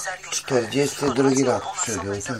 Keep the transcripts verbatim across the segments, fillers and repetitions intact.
czterdziesty drugi rok przeżył, tak.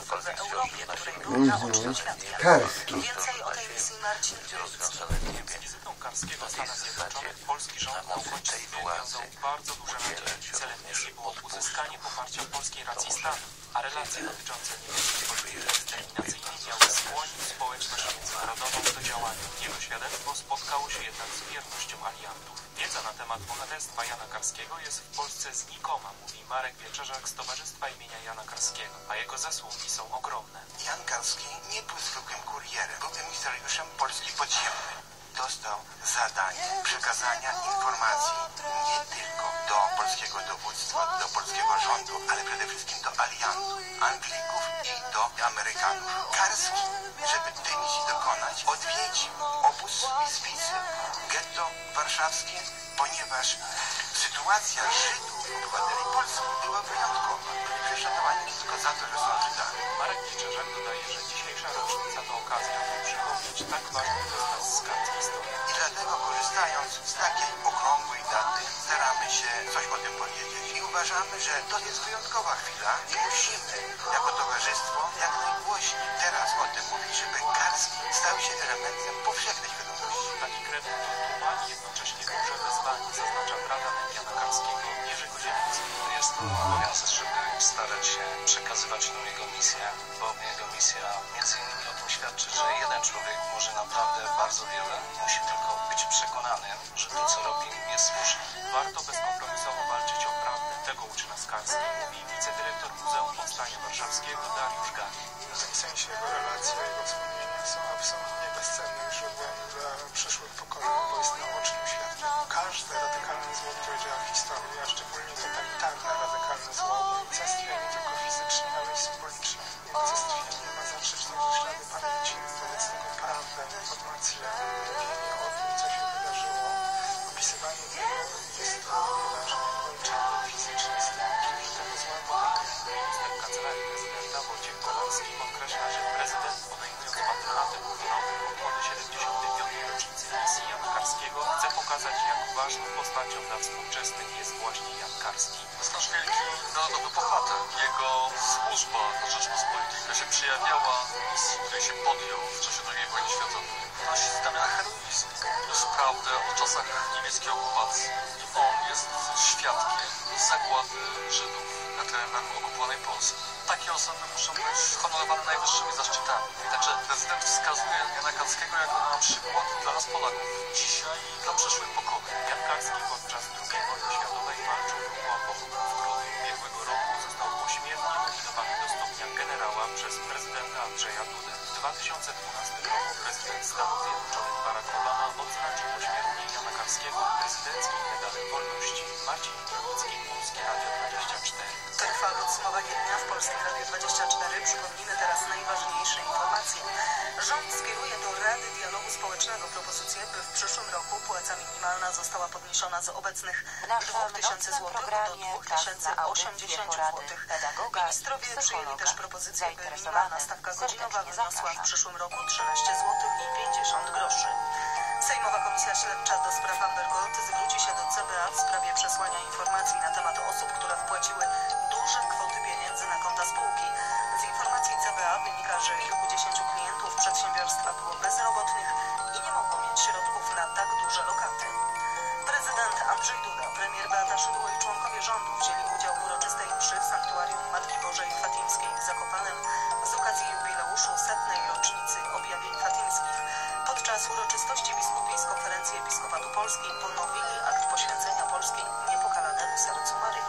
Mhm. Karski. Więcej o tej misji Marcin Wielicki. Z wizytą Karskiego w Stanach Zjednoczonych polski rząd na uchodźstwie wiązał bardzo duże nadzieje. Celem misji było uzyskanie poparcia polskiej racji stanu, a relacje dotyczące niemieckiej polityki eksterminacyjnej miały skłonić społeczność międzynarodową do działania. Jego świadectwo spotkało się jednak z wiernością aliantów. Wiedza na temat bohaterstwa Jana Karskiego jest w Polsce znikoma, mówi Marek Wieczerzak z Towarzystwa imienia Jana Karskiego, a jego zasługi są ogromne. Jan Karski nie był zwykłym kurierem, był emisariuszem Polski podziemnej. Dostał zadanie przekazania informacji nie tylko do polskiego dowództwa, do polskiego rządu, ale przede wszystkim do aliantów, Anglików i do Amerykanów. Karski, żeby tej misji dokonać, odwiedził obóz Wisbicy, getto warszawskie, ponieważ sytuacja Żydów, obywateli polskich, była wyjątkowa. Byli prześladowani nie tylko za to, że są Żydami. Marek Wieczerzak dodaje, że dzisiejsza rocznica to okazja, by przypomnieć tak ważny dostęp z kart historii. I dlatego, korzystając z takiej okrągłej daty, staramy się coś o tym powiedzieć. I uważamy, że to jest wyjątkowa chwila i musimy, jako towarzystwo, jak najgłośniej teraz o tym mówić, żeby Karski stał się elementem powszechnej świadomości. Taki kredyt to tłumacz jednocześnie duże wyzwanie, zaznacza brata Jana Karskiego Jerzy Kozielski. Jest to obowiązek, żeby starać się przekazywać tą jego misję, bo jego misja między innymi o tym świadczy, że jeden człowiek może naprawdę bardzo wiele, musi tylko być przekonany, że to, co robi, jest słuszne. Warto bezkompromisowo walczyć o prawdę. Tego uczy nas Karski, mówi wicedyrektor Muzeum Powstania Warszawskiego Dariusz Gani. W tym sensie jego relacje, jego wspomnienia są absolutnie bezcennym źródłem dla przyszłych pokoleń, bo jest naocznym świadkiem. Każde radykalne zło, które działa w historii, a szczególnie totalitarne radykalne zło, unicestwia nie tylko fizycznie, ale i symbolicznie. Unicestwienie ma zawrzeć także ślady pamięci, wobec tego prawdę, informacje, mówienie o tym, co się wydarzyło, opisywanie tego jest nieważne, walczenie fizycznie z tym, żeby tego zła dokonać. Minister Kancelarii Prezydenta Wojciech Kolarski podkreśla, że prezydent, podejmując patronatem honorowy w obchody siedemdziesiątej piątej rocznicy misji Jana Karskiego, chce pokazać, jak ważną postacią dla współczesnych jest właśnie Jan Karski. To jest nasz wielki narodowy bohater. Jego służba dla Rzeczpospolitej, która się przejawiała z której się podjął w czasie drugiej wojny światowej, nosi znamiona heroizmu. Już prawdę o czasach niemieckiej okupacji. I on jest świadkiem zagłady Żydów na terenach okupowanej Polski. Takie osoby muszą być honorowane najwyższymi zaszczytami. Także prezydent wskazuje Jana Karskiego jako na przykład dla nas Polaków dzisiaj i dla przyszłych pokoleń. Jan Karski podczas drugiej wojny światowej walczył w ruchu oporu. W grudniu ubiegłego roku został pośmiertnie nominowany do stopnia generała przez prezydenta Andrzeja Dudę. W dwa tysiące dwunastym roku prezydent Stanów Zjednoczonych Barack Obama odznaczył pośmiertnie Jana Karskiego prezydenckim medalem wolności. Marcin Wielicki, Polskie Radio dwadzieścia cztery. Trwa podsumowanie dnia w Polskim Radiu dwadzieścia cztery. Przypomnijmy teraz najważniejsze informacje. Rząd skieruje do Rady Dialogu Społecznego propozycję, by w przyszłym roku płaca minimalna została podniesiona z obecnych dwa tysiące złotych do dwa tysiące osiemdziesiąt złotych. Ministrowie przyjęli też propozycję, by minimalna stawka godzinowa wyniosła w przyszłym roku trzynaście złotych i pięćdziesiąt groszy. Sejmowa Komisja Śledcza do spraw Amber Gold zwróci się do C B A w sprawie przesłania informacji na temat osób, które wpłaciły duże kwoty pieniędzy na konta spółki. Z informacji C B A wynika, że kilkudziesięciu klientów przedsiębiorstwa było bezrobotnych i nie mogło mieć środków na tak duże lokaty. Prezydent Andrzej Duda, premier Beata Szydło i członkowie rządu wzięli udział w uroczystej mszy w sanktuarium Matki Bożej Fatimskiej w Zakopanem z okazji jubileuszu setnej rocznicy objawień fatimskich. Podczas uroczystości biskupi z Konferencji Episkopatu Polski ponowili akt poświęcenia Polskiej niepokalanemu sercu Maryi.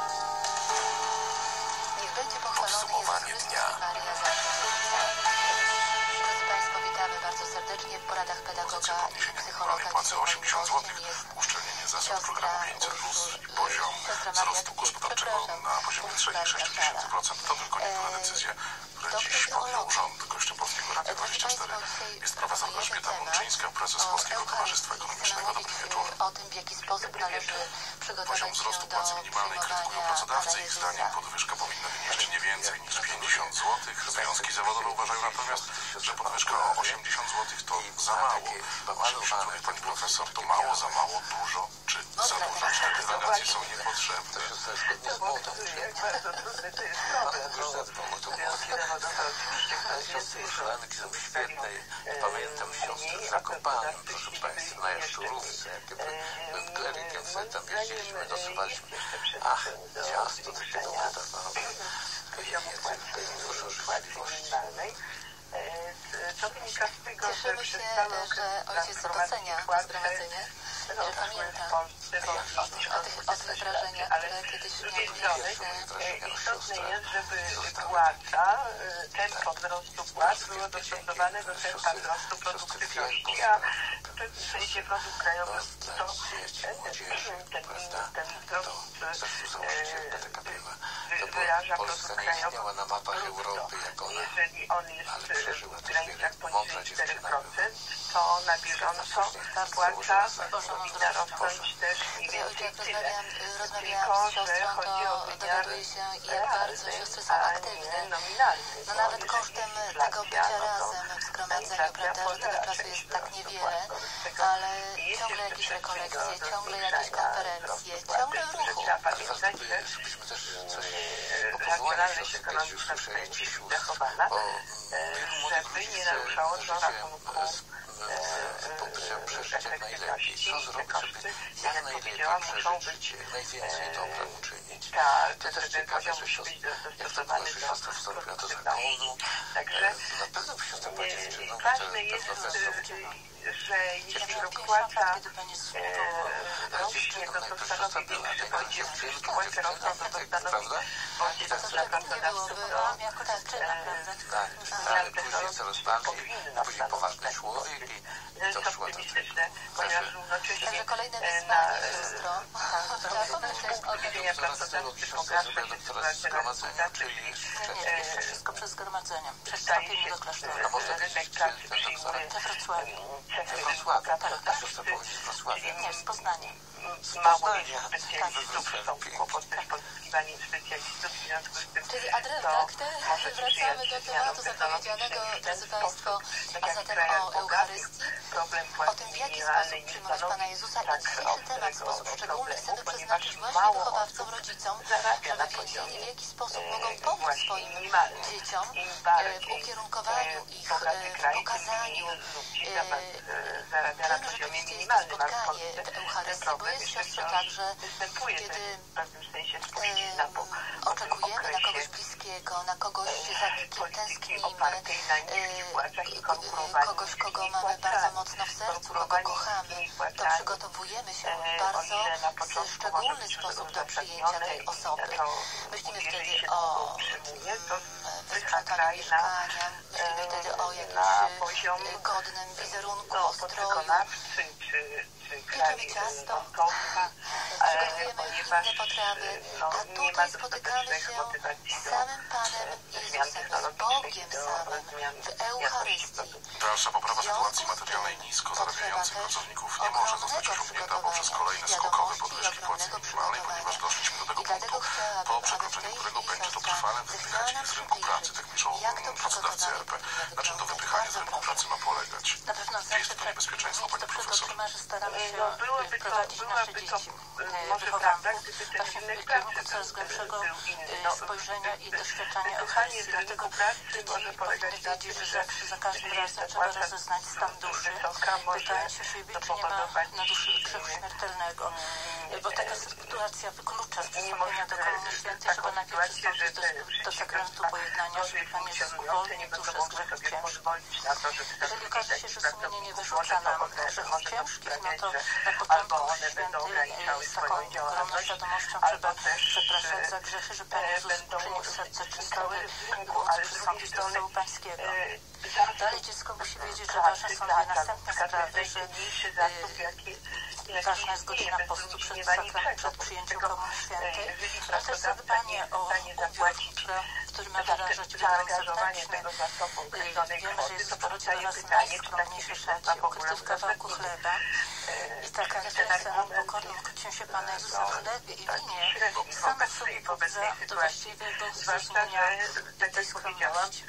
Niech będzie pochwalony Podsumowanie Jezus dnia. Chrystus i Maria Zawsze. Drodzy Państwo, witamy bardzo serdecznie w poradach pedagoga i psychologa. Płacy Dzisiaj osiemdziesiąt moim złotych, gościem jest uszczelnienie zasad siostra programu pięćset plus i Urszul- poziom siostra Maria wzrostu Kwiat, gospodarczego przepraszam, na poziomie Urszula sześć przecinek sześć tysięcy procent. To tylko niektóre decyzje, które Doktor dziś podjął teologii. rząd Kościopolskiego Radia Drodzy dwadzieścia cztery. Państwo, dzisiaj Jest profesor jeden Elżbieta temat Mączyńska, prezes o Polskiego Eucharystii. Towarzystwa Ekonomicznego. Chcemy Dobry mówić wieczór. o tym, w jaki sposób należy przygotować Poziom się wzrostu do płacy minimalnej krytykują przyjmowania pracodawcy. Pana Ich zdaniem Jezusa. podwyżka powinna wynieść nie więcej niż pięćdziesiąt złotych. Związki zawodowe uważają natomiast, że podwyżka o osiemdziesiąt złotych to za mało. osiemdziesiąt złotych, pani profesor, to mało, za mało, dużo czy Dlatego że te dywagacje są niepotrzebne. To jest zgodnie z modą. Jak bardzo trudny to jest Pan problem, już zadbał o to. Ale siostry Muszulanki są świetne. Pamiętam siostrę z Zakopanem, proszę Państwa, na Jaszczurówce. Jak klerikiem sobie tam jeździliśmy, dosuwaliśmy. Ach, ciasto to się dobrze dawało. Dużo życzliwości. To wynika z tego, że cieszymy się, przez cały okres że ojciec docenia to władzy zgromadzenie, że pamięta w Polsce, o tych, o tych, o tych wrażeniach, które kiedyś z miał drugiej strony mieliśmy. istotne jest, żeby płaca, tempo wzrostu płac było dostosowane do tempa wzrostu produktywności, a w pewnym sensie produkt krajowy to ten, ten wzrost wyraża produkt krajowy brutto. Jeżeli on jest w granicach poniżej cztery procent, to na bieżąco płaca powinna rosnąć też mniej więcej tyle. Rozmawiałam z siostrą, to dowiaduję się, jak bardzo siostry są aktywne. No nawet kosztem tego bycia razem w zgromadzeniu, prawda, że tego czasu jest tak niewiele, ale ciągle jakieś rekolekcje, ciągle jakieś konferencje, ciągle ruchu. Żebyśmy też coś o racjonalność ekonomiczna będzie zachowana, żeby nie naruszało to rachunku przeżyć jak najlepiej. Co zrobić, żeby jak najlepiej przeżyć, jak najwięcej dobra uczynić. To też ciekawe, że siostra, jak to była, że siostra wstąpiła do zakonu. Na pewno siostra była dziewczyną, ważne jest, że jeśli dopłata rośnie, to to stanowi większy podział, jeśli płace rosną, to to stanowi podział dla pracodawców do zmian technologicznych. Później poważny człowiek i to szło do ponieważ równocześnie Także kolejne wyzwanie, siostro. Trzeba pomyśleć o umożliwienia pracodawcy pogarsza się sytuacja na gospodarczej. Nie, jeszcze wszystko przez zgromadzenie. Staje się, że rynek pracy przyjmuje We Wrocławiu. Nie, z Poznania. Mało jest specjalistów, są kłopoty z pozyskiwaniem specjalistów, w związku z tym Czyli adrewakt, wracamy do tematu zapowiedzianego, drodzy Państwo, a zatem o Eucharystii, o tym, w jaki sposób przyjmować Pana Jezusa i dzisiejszy temat w sposób szczególny chcemy przeznaczyć właśnie wychowawcom, rodzicom, żeby wiedzieli, w jaki sposób mogą pomóc swoim dzieciom w ukierunkowaniu ich, w pokazaniu. Czym rzeczywiście jest to spotkanie w Eucharystii, bo jest siostro tak, że kiedy oczekujemy na kogoś bliskiego, na kogoś, za kim tęsknimy, kogoś, kogo mamy bardzo mocno w sercu, kogo kochamy, to przygotowujemy się w bardzo szczególny sposób do przyjęcia tej osoby. Myślimy wtedy o wysprzątaniu mieszkania, myślimy wtedy o jakimś godnym wizerunku, o stroju, pieczemy ciasto, przygotujemy inne potrawy, a tutaj spotykamy się z samym Panem Jezusem, z Bogiem samym w Eucharystii. Dalsza poprawa sytuacji materialnej nisko zarabiających pracowników nie może zostać osiągnięta poprzez kolejne skokowe podwyżki płacy minimalnej, ponieważ doszliśmy do tego punktu, po przekroczeniu którego będzie to trwale wypychać ich z rynku pracy, tak piszą pracodawcy R P. Na czym to wypychanie z rynku pracy ma polegać? Gdzie jest to niebezpieczeństwo, panie profesor? Staramy się byłoby to, wprowadzić nasze byłoby to dzieci, może prawda, gdyby ten właśnie rynek w pracy kierunku coraz głębszego no, spojrzenia i doświadczenia wypychanie Eucharystii. z rynku Dlatego pracy dzieci może polegać powinny na wiedzieć, tym, że za każdym razem trzeba rozeznać stan duszy, pytając się siebie, czy nie ma na duszy grzechu śmiertelnego. Bo taka sytuacja wyklucza z przystąpienia do Komunii Świętej, żeby najpierw przystąpić do, do sakramentu pojednania, żeby Pan Jezus uwolnił duszę z grzechów ciężkich. Jeżeli okaże się, że sumienie nie wyrzuca nam grzechów ciężkich, no to na początku święty z taką ogromną świadomością trzeba przepraszać za grzechy, że Pan Jezus uczynił serce czyste, głód przystąpić do stołu Pańskiego. Dalej dziecko musi wiedzieć, że ważne są dwie następne sprawy, że ważna jest godzina postu przed, przed przyjęciem Komunii Świętej, a też zadbanie o ubiór, w którym ma wyrażać wygląd zewnętrzny. Wiemy, że Jezus przychodzi do nas w najskromniejszej szacie, ukryty w kawałku chleba, I taka refleksja nad pokorą księcia Pana Jezusa w chlebie i winie sama w sobie pobudza do właściwego zrozumienia tej skromności.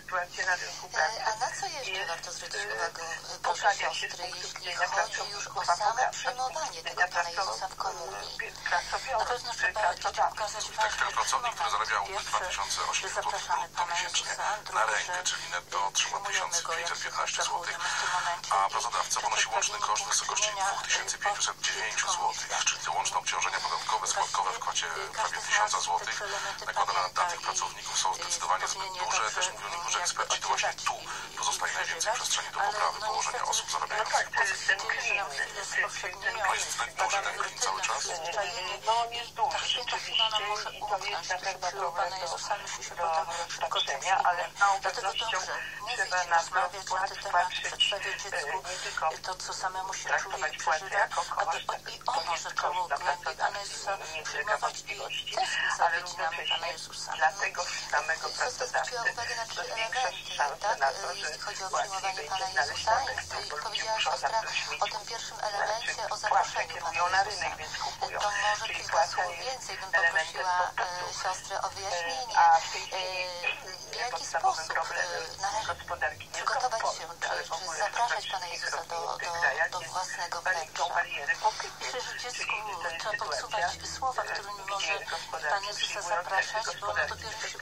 A na co jeszcze warto zwrócić uwagę, proszę siostry, jeśli chodzi już o samo przyjmowanie tego Pana Jezusa w komunii? Na pewno trzeba dzieciom pokazać Tak, ten pracownik, który zarabiał dwa pierwsze, tysiące że osiemset złotych zapraszamy brutto Pana miesięcznie Jezusa, na drugie, rękę, czyli netto otrzyma tysiąc pięćset piętnaście złotych, w tym momencie a i pracodawca ponosi łączny koszt w wysokości dwa tysiące pięćset dziewięć złotych, czyli to łączne obciążenia podatkowe, składkowe w kwocie prawie tysiąc złotych nakładane na tych pracowników są zdecydowanie zbyt duże. Też mówią niektórzy eksperci, to właśnie tu pozostaje najwięcej przestrzeni do poprawy położenia osób zarabiających w Polsce. To jest zbyt duży ten klin cały czas? Ta święta chwila nam może umknąć, gdy przyjął Pana Jezusa, myśli się potem szybko czymś innym. Dlatego dobrze mówić, rozmawiać na te tematy, przedstawiać dziecku to, co samemu się czuje i przeżywa, aby i ono zaczęło głębiej Pana Jezusa przyjmować i tęsknić za godzinami Pana Jezusa. Siostra zwróciła uwagę na trzy elementy, tak? Jeśli chodzi o przyjmowanie Pana Jezusa, i powiedziała siostra o tym pierwszym elemencie, o zaproszeniu Pana Jezusa. To może kilka słów więcej bym poprosiła e, siostrę o wyjaśnienie, e, w jaki sposób e, należy przygotować się, czy, czy zapraszać Pana Jezusa do, do, do własnego wnętrza. Myślę, że dziecku trzeba podsuwać słowa, którymi może Pan Jezusa zapraszać, bo ono dopiero się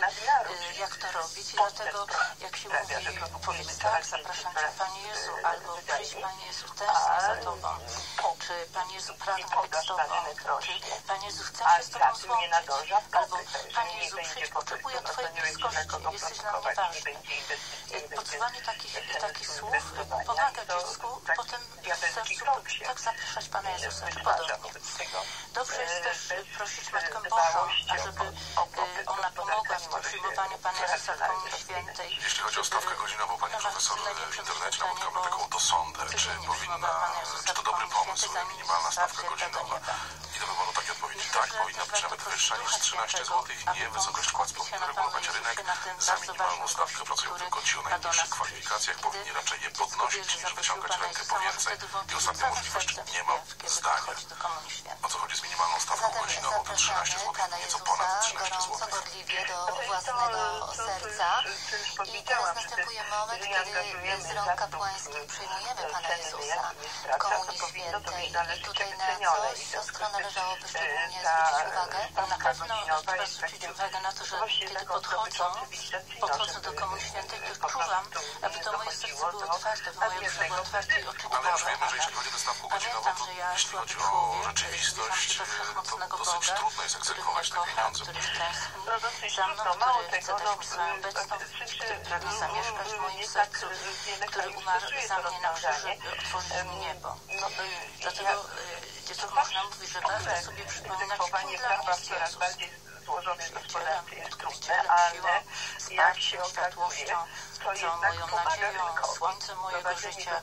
uczy, jak to robić. I dlatego, jak się mówi, powiedz tak, zapraszam Cię, Panie Jezu, albo przyjdź, Panie Jezu, tęsknię za Tobą, czy Panie Jezu, pragnę być z Tobą, czy Panie Jezu, chcę się z Tobą złączyć, albo Panie Jezu, przyjdź, potrzebuję Twojej bliskości, jesteś dla mnie ważny. Podsuwanie takich, takich słów pomaga dziecku potem w sercu tak zapraszać Pana Jezusa, czy podobnie. Dobrze jest też prosić Matkę Bożą, ażeby ona pomogła w tym przyjmowaniu Pana Jezusa w Komunii Świętej. Jeśli chodzi o stawkę godzinową, pani profesor w internecie napotkamy taką dosądę, czy powinna, czy to dobry pomysł, minimalna stawka godzinowa. I do wyboru takie odpowiedzi tak, powinna być nawet wyższa niż trzynaście złotych, nie wysokość płac powinna regulować rynek. Za minimalną stawkę pracują tylko ci o najniższych kwalifikacjach, powinni raczej je podnosić niż wyciągać rękę po więcej. I ostatnia możliwość, nie ma zdania. O co chodzi z minimalną stawką godzinową? To trzynaście złotych, nieco ponad trzynaście złotych. Gorliwie do własnego serca. I teraz następuje moment, kiedy z rąk kapłańskich przyjmujemy Pana Jezusa w Komunii Świętej. I tutaj na coś siostro należałoby szczególnie zwrócić uwagę. Na pewno trzeba zwrócić uwagę na to, że kiedy podchodzą, podchodzą do Komunii Świętej, to czuwam, aby to moje serce było otwarte, by moje dusze było otwarte i oczekiwało. Ale już wiemy, że jeśli chodzi o stawkę godzinową, to jeśli chodzi o rzeczywistość, to dosyć trudno jest egzekwować te pieniądze. Który tęskni za mną, który chce dać mi swoją obecność, który pragnie zamieszkać w moim sercu, który umarł za mnie na krzyżu, by otworzyć mi niebo. Dlatego dziecko można mówić, że warto sobie przypominać, kim dla mnie jest Jezus. Przyjacielem, odkrycielem, siłą, wsparciem, światłością, całą moją nadzieją, słońcem mojego życia,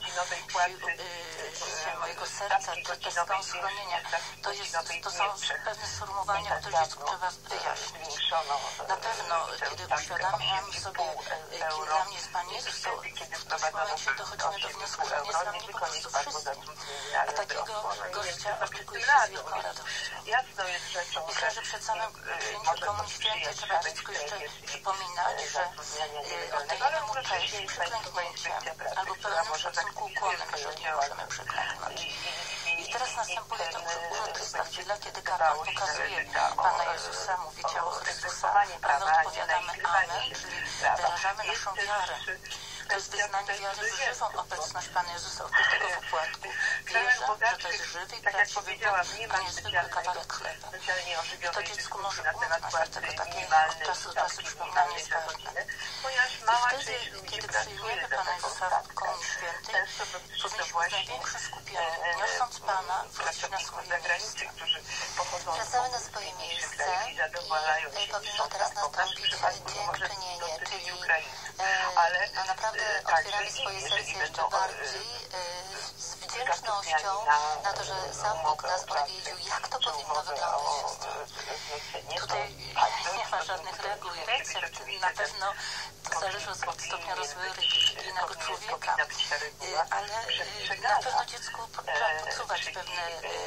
życiem mojego serca, deską schronienia. To, jest, to są pewne sformułowania, które dziecku trzeba wyjaśnić. Na pewno, kiedy uświadamiam sobie, kim dla mnie jest Pan Jezus, to w tym momencie dochodzimy do wniosku, że nie jest dla mnie po prostu wszystkim. A takiego gościa oczekuje się z wielką radością. Myślę, że przed samym przyjęciem Komunii Świętej trzeba dziecku jeszcze przypominać, że oddajemy mu cześć przyklęknięciem albo pełnym szacunku ukłonem, jeżeli nie możemy przyklęknąć. I teraz następuje to uroczysta chwila, kiedy kapłan pokazuje Pana Jezusa, mówi ciało Chrystusa, a my odpowiadamy Amen, czyli wyrażamy naszą wiarę. To jest wyznanie wiary w żywą obecność Pana Jezusa ukrytego w opłatku. Wierzę, że to jest żywy i prawdziwy Bóg, a nie zwykły kawałek chleba. I to dziecku może umknąć, dlatego takie od czasu do czasu przypominanie jest ważne. I wtedy, kiedy przyjmiemy Pana Jezusa w Komunii Świętej, powinniśmy z największym skupieniem, niosąc Pana, wrócić na swoje miejsce. Wracamy na swoje miejsce i powinno teraz nastąpić dziękczynienie, czyli e, no naprawdę otwieramy swoje serce jeszcze bardziej e, z wdzięcznością na to, że sam Bóg nas odwiedził. Jak to powinno wyglądać, siostro? Tutaj nie ma ma żadnych reguł i recept. Na pewno to zależy od stopnia rozwoju religijnego człowieka, ale na pewno dziecku trzeba podsuwać pewne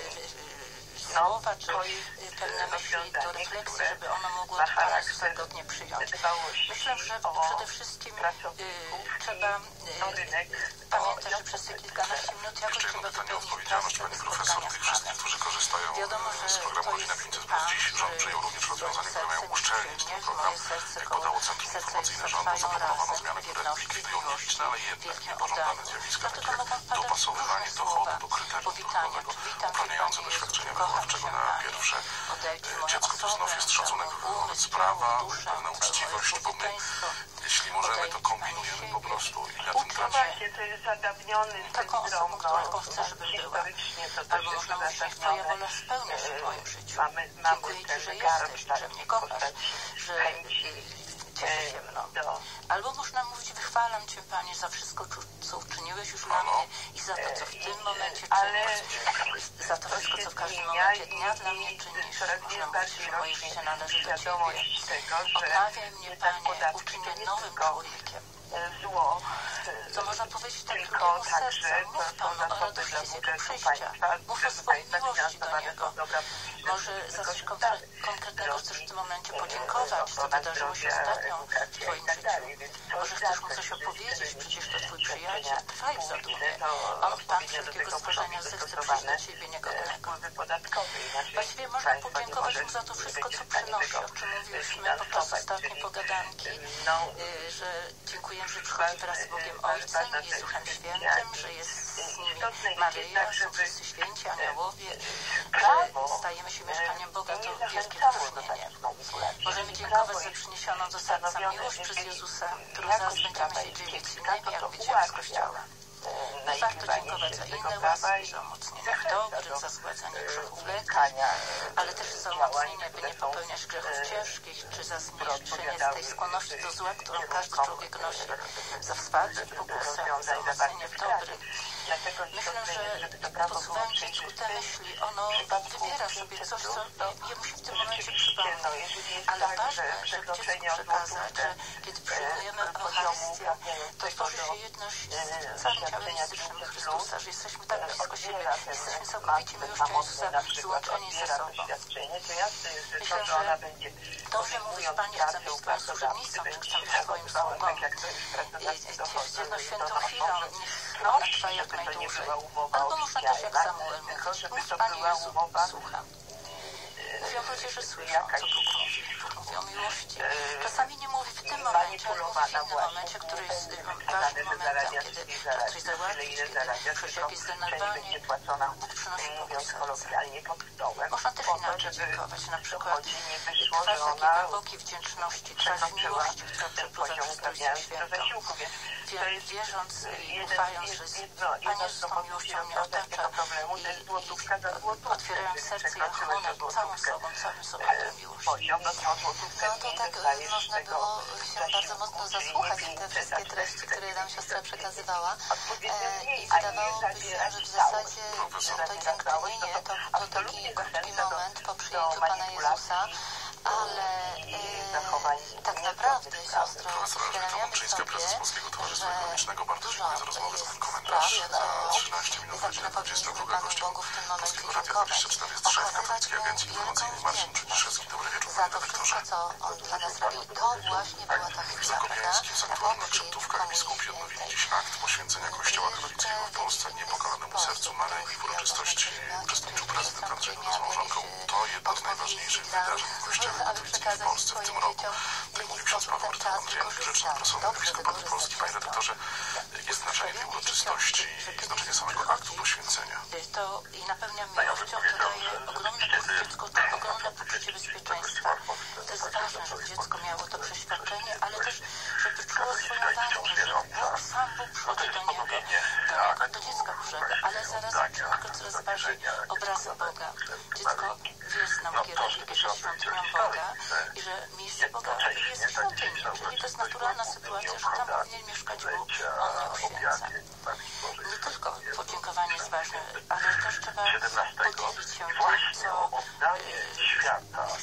słowa, czy pewne myśli do refleksji, żeby ono mogło to swobodnie przyjąć. Myślę, że przede wszystkim y, trzeba y, pamiętać, że przez te kilkanaście minut jakoś trzeba wypełnić pracę Pani profesor, tych wszystkich, którzy korzystają Wiadomo, z programu Rodzina pięćset plus, dziś rząd przyjął również rozwiązania, które mają uszczelnić ten program. Jak podało Centrum Informacyjne Rządu, zaproponowano zmiany, które likwidują nieliczne, ale jednak niepożądane zjawiska, takie jak dopasowywanie dochodu do kryterium dochodowego uprawniające do świadczenia wychowawczego na pierwsze dziecko. To znów jest szacunek wobec prawa, pewna uczciwość, bo my, jeśli możemy, to kombinujemy po prostu i na tym tracimy. To jest zadawniony taką osobą, którą chcę, żeby była. Albo można mówić, że twoja wola spełnia się w moim życiu. Dziękuję ci, że jesteś, że mnie kochasz, że cieszę się mną. Albo można mówić, wychwalam cię, Panie, za wszystko, co uczyniłeś już dla mnie i za to, co w tym momencie czynisz, za to wszystko, co w każdym momencie dnia dla mnie czynisz. Można mówić, że moje życie należy do Ciebie. Odnawiaj mnie, Panie, uczyń mnie nowym człowiekiem. Zło. Co można powiedzieć tak drugiemu serca? Mów Panu o radości z Jego przyjścia. Mów o swojej miłości do Niego. Może za coś konkretnego chcesz w tym momencie podziękować, co wydarzyło się ostatnio w Twoim życiu. Może chcesz mu coś opowiedzieć, przecież to Twój przyjaciel. Trwaj w zadumie. On, Pan wszelkiego stworzenia, zechce przyjść do Ciebie niegodnego. Właściwie można podziękować mu za to wszystko, co przynosi, o czym mówiliśmy podczas ostatniej pogadanki, że dziękuję, że przychodzi wraz z Bogiem Ojcem i z Duchem Świętym, że jest z nimi Maryja, są wszyscy święci, aniołowie, że stajemy się mieszkaniem Boga, to wielkie wyróżnienie. Możemy dziękować za przyniesioną do serca miłość przez Jezusa, którą zaraz będziemy się dzielić z innymi, jak będziemy z Kościoła. Warto dziękować za inne łaski, za umocnienie w dobrym, za zgładzanie grzechów lekkich, ale też za umocnienie, by nie popełniać grzechów ciężkich, czy za zmniejszenie tej skłonności do zła, którą każdy człowiek nosi, za wsparcie w pokusach, za umocnienie w dobrym. Myślę, że podsuwając dziecku te myśli, ono wybiera sobie coś, co jemu się w tym momencie przypomni. Ale ważne, żeby dziecku przekazać, że kiedy przyjmujemy Eucharystię, to tworzy się jedność z całym ciałem fizycznym Chrystusa, że jesteśmy tak blisko siebie, jesteśmy całkowicie miłością Jezusa złączeni ze sobą. Myślę, że to, że mówisz, Panie, chcę być Twoim służebnicą, czy chcę być Twoim sługą, ciesz się jedną świętą chwilą, niech ona trwa jak najdłużej. Albo można też jak Samuel mówić, mów, Panie Jezu, słucham. Mówią ludzie, że słyszą, co Bóg mówi. Bóg mówi o miłości. Czasami nie mówi w tym momencie, ale mówi w innym momencie, który jest ważnym momentem, kiedy trzeba coś załatwić, kiedy przyjdzie jakieś zdenerwowanie. Bóg przynosi pokój serca. Można też inaczej dziękować. Na przykład trwać takiej głębokiej wdzięczności, trwać miłości, która przepływa przez Trójcę Świętą. Wierząc i ufając, że Panie z tą miłością mnie otacza i otwierając serce i ochronę całą sobą, całym sobą tę miłość. No to tak można było się bardzo mocno zasłuchać w te wszystkie treści, które nam siostra przekazywała e, i wydawałoby się, że w zasadzie to dziękczynienie to, to taki krótki moment po przyjęciu Pana Jezusa, ale e, tak naprawdę, siostro, uświadamiamy sobie, że dużo spraw zaczyna powinniśmy Panu Bogu w tym momencie dziękować, okazać Mu wielką wdzięczność za to wszystko, co On dla nas robił. To właśnie była ta chwila, prawda? Przedtówkach biskupi odnowili dziś akt poświęcenia Kościoła katolickiego w Polsce niepokalanemu sercu Maryi. W uroczystości przystąpił prezydent Andrzej Duda z małżonką. To jedno z najważniejszych wydarzeń w Kościele katolickim w Polsce w tym roku. Tak mówi ksiądz Paweł Andrzejewicz, rzecznik prasowy Episkopatu Polski. Panie redaktorze, jest znaczenie tej uroczystości i znaczenie samego aktu poświęcenia. To i napełnia miłością, to daje ogromne dziecko, ogromne poczucie bezpieczeństwa. To jest ważne, żeby dziecko miało to przeświadczenie, ale też, żeby czuło swoją wartość, że Bóg, sam Bóg przychodzi do niego, do, do dziecka Bożego, ale zarazem człowieka coraz bardziej obrazem Boga. Dziecko wie z nauki religii, że świątynią Boga i że miejsce Boga jest w świątyni, czyli to jest naturalna sytuacja, że tam powinien mieszkać Bóg, On nie uświęca. Nie tylko podziękowanie jest ważne, ale też trzeba podzielić się tym, co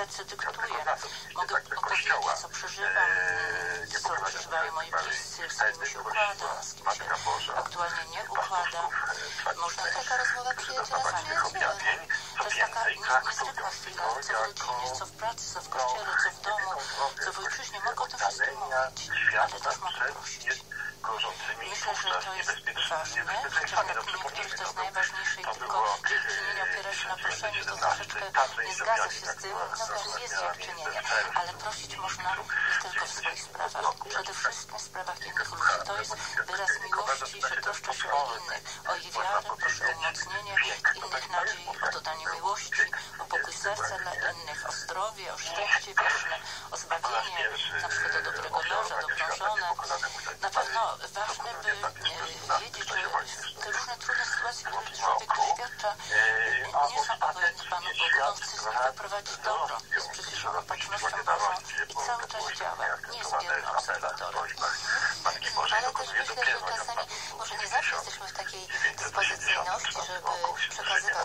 serce dyktuje. Mogę opowiedzieć, co przeżywam, co przeżywają moi bliscy, z kim się układa, z kim się aktualnie nie układa. Można też taka rozmowa przyjaciela z przyjacielem. To jest taka niezwykła chwila, co w rodzinie, co w pracy, co w kościele, co w domu, co w ojczyźnie. Mogę o tym wszystkim mówić, ale też mogę prosić. Myślę, że to jest ważne, chociaż dla niektórych to jest najważniejsze i tylko dziękczynienie opiera się na proszeniu, to troszeczkę nie zgadza się z tym, no to jest dziękczynienie, ale prosić można nie tylko w swoich sprawach, przede wszystkim w sprawach innych ludzi. To jest wyraz miłości, że troszczę się o innych, o ich wiarę, proszę o umocnienie innych nadziei, o dodanie miłości, o pokój serca dla innych, o zdrowie, o szczęście wieczne, o zbawienie, na przykład do dobrego męża, dobrą żonę. Na pewno ważne, by wiedzieć, że te różne trudne sytuacje, które człowiek doświadcza, nie są obojętne Panu Bogu. On chce z nich wyprowadzić dobro. Jest przecież opatrznością Bożą i cały czas działa. Nie jest biernym obserwatorem. Ale też myślę, że czasami może nie zawsze jesteśmy w takiej dyspozycyjności, żeby przekazywać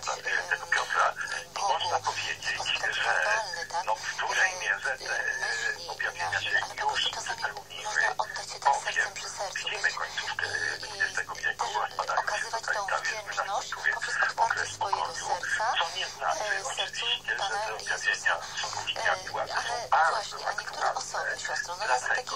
Bogu w sposób tak werbalny, tak? Myśli nasze, ale po prostu czasami można oddać się tak sercem przy sercu. I też okazywać tą wdzięczność poprzez otwarcie swojego serca sercu Pana Jezusa. Ale właśnie, a niektóre osoby, siostro, no ja za taki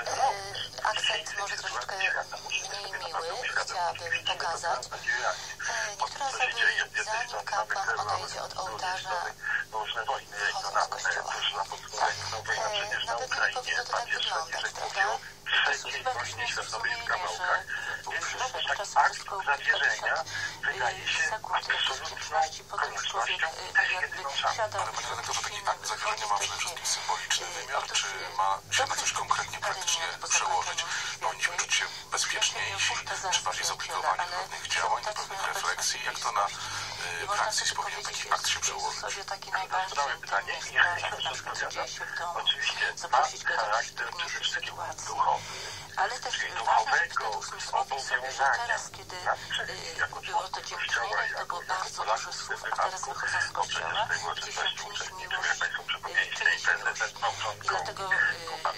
akcent może troszeczkę mniej miły chciałabym pokazać. Niektóre osoby, zanim kapłan odejdzie od ołtarza, wychodzą z kościoła. Tak. Na pewno nie powinno to tak wyglądać, prawda? To jest chyba też niezrozumienie, że przyszedł czasem tylko kilkadziesiąt sekund jakiejś wdzięczności, potem już człowiek jakby siada Ale panie redaktorze, taki akt zagrożenia ma przede wszystkim symboliczny wymiar, czy ma się na coś konkretnie praktycznie przełożyć? Powinniśmy czuć się bezpieczniejsi, czy bardziej zobligowani do pewnych działań, do pewnych refleksji? Jak to na praktyce powinien taki akt się przełożyć? Sobie taki najbardziej intymny sprawy, na przykład co dzieje się w domu, zaprosić go do jakichś trudniejszych sytuacji. Ale też ważne, żeby wtedy uzmysłowić sobie, że teraz, kiedy y, było to dziękczynienie, to było bardzo dużo słów, a teraz wychodząc z kościoła, gdzie się czynić miłość, y, czynić miłość. I dlatego y,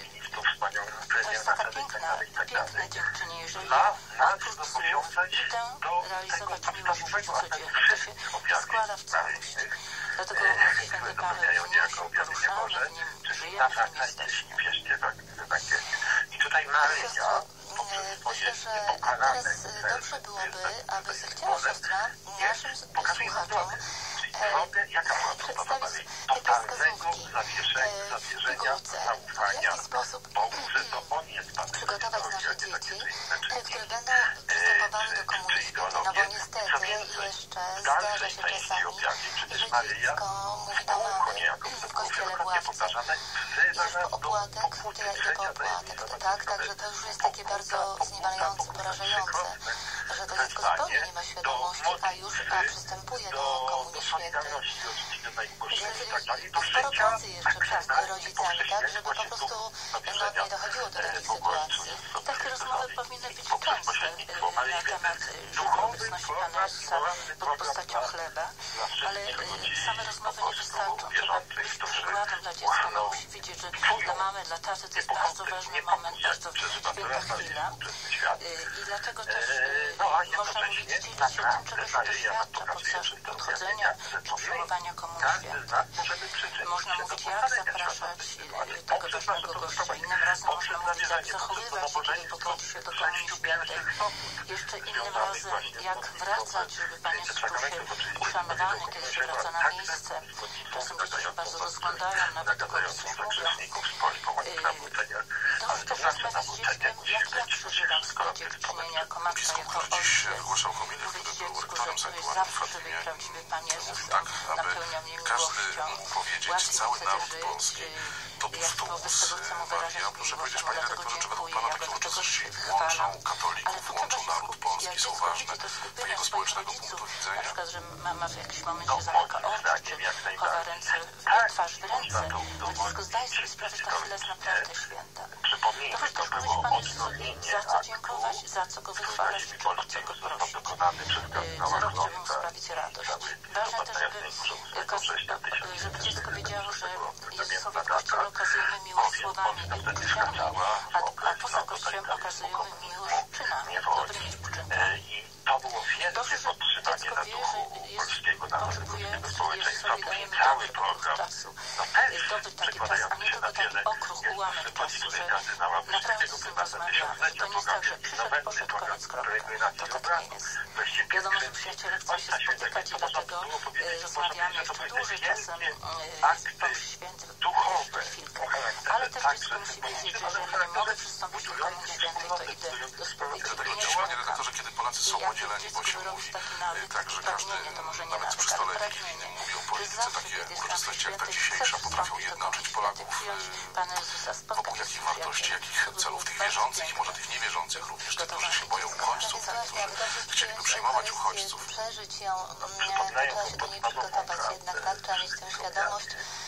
to jest taka piękna, piękne dziękczynienie, jeżeli oprócz słów idę realizować miłość w życiu codziennym, to się składa w całość. Dlatego święty Paweł w nim się poruszamy, w nim żyjemy, w nim jesteśmy. I tutaj Maryja, myślę, że teraz dobrze byłoby, aby zechciała siostra naszym słuchaczom przedstawić takie wskazówki w pigułce, w jaki sposób przygotować nasze dzieci, które będą przystępowały do komunii świętej. No bo niestety jeszcze zdarza się czasami, że dziecko mówi do mamy w kościele w ławce: idziesz po opłatek, to ja idę po opłatek. Tak, także to już jest takie bardzo zniewalające, porażające, że to dziecko zupełnie nie ma świadomości, a już a przystępuje do komunii świętej. Sporo pracy jeszcze przed rodzicami, tak, żeby po prostu no, nie dochodziło do takich sytuacji. Takie rozmowy powinny być częste na temat życia obecności Pana Jezusa pod postacią chleba, ale same rozmowy nie wystarczą. Trzeba być przykładem dla dziecka, bo musi widzieć, że dla mamy, dla taty to jest bardzo ważny moment, bardzo piękna chwila. I dlatego też można mówić, dzielić się tym, czego się doświadcza podczas podchodzenia czy przyjmowania komunii świętej. Można mówić, jak zapraszać tego ważnego gościa. Innym razem można mówić, jak zachowywać, kiedy podchodzi się do komunii świętej. Jeszcze innym razem, jak wracać, żeby Pan Jezus czuł się uszanowany, kiedy się wraca na miejsce. Czasem dzieci się bardzo rozglądają, nawet do kogoś coś mówią. To też rozmawiać z dzieckiem, jak ja przeżywam swoje dziękczynienie jako matka, jako ojciec. Mówić dziecku, że to jest zawsze żywy i prawdziwy Pan Jezus, napełnia mnie miłością, łaski wtedy żyć, jak wobec tego chcę mu wyrażać miłość, mu dlatego dziękuję, ja go do tego chwalam, ale to trzeba się skupić, jak dziecko widzi to skupienie swoich rodziców, na przykład, że mama w jakimś momencie zamyka oczy, czy chowa ręce, twarz w ręce, to dziecko zdaje sobie sprawę, że ta chwila jest naprawdę święta. To też też powiedzieć Panu Jezusowi, za co dziękować, za co go wychwalać, czy o co go prosić, co robić, żeby mu sprawić radość. Ważne też, żeby, żeby dziecko powiedział, że Jezusowi w Kościele okazujemy miłość słowami i uczynami, a, a poza Kościołem okazujemy miłość czynami, dobrymi uczynkami. Dobrze, że dziecko wie, że jest, potrzebuje, że Jezusowi dajemy dobry okruch czasu. Dobry taki czas, a nie tylko taki okruch, ułamek czasu, że naprawdę z nim rozmawiamy. To nie jest tak, że przyszedł, poszedł, koniec, kropka. To tak nie jest. Wiadomo, że przyjaciele chcą się spotykać i dlatego y, rozmawiamy jeszcze dłużej czasem y, po święty chwilkę. Ale też dziecko musi wiedzieć, że jeżeli nie mogę przystąpić do Komunii Świętej, to idę do spowiedzi. Panie redaktorze, kiedy Polacy są podzieleni, bo się mówi tak, że każdy, nawet przy stole wigilijnym, mówi o polityce, takie uroczystości jak ta dzisiejsza potrafią jednoczyć Polaków wokół jakich wartości, jakich celów tych wierzących i może tych niewierzących również, tych, którzy się boją uchodźców, którzy chcieliby przyjmować uchodźców. Przeżyć ją, trzeba się do niej przygotować jednak, tak? Trzeba mieć tę świadomość,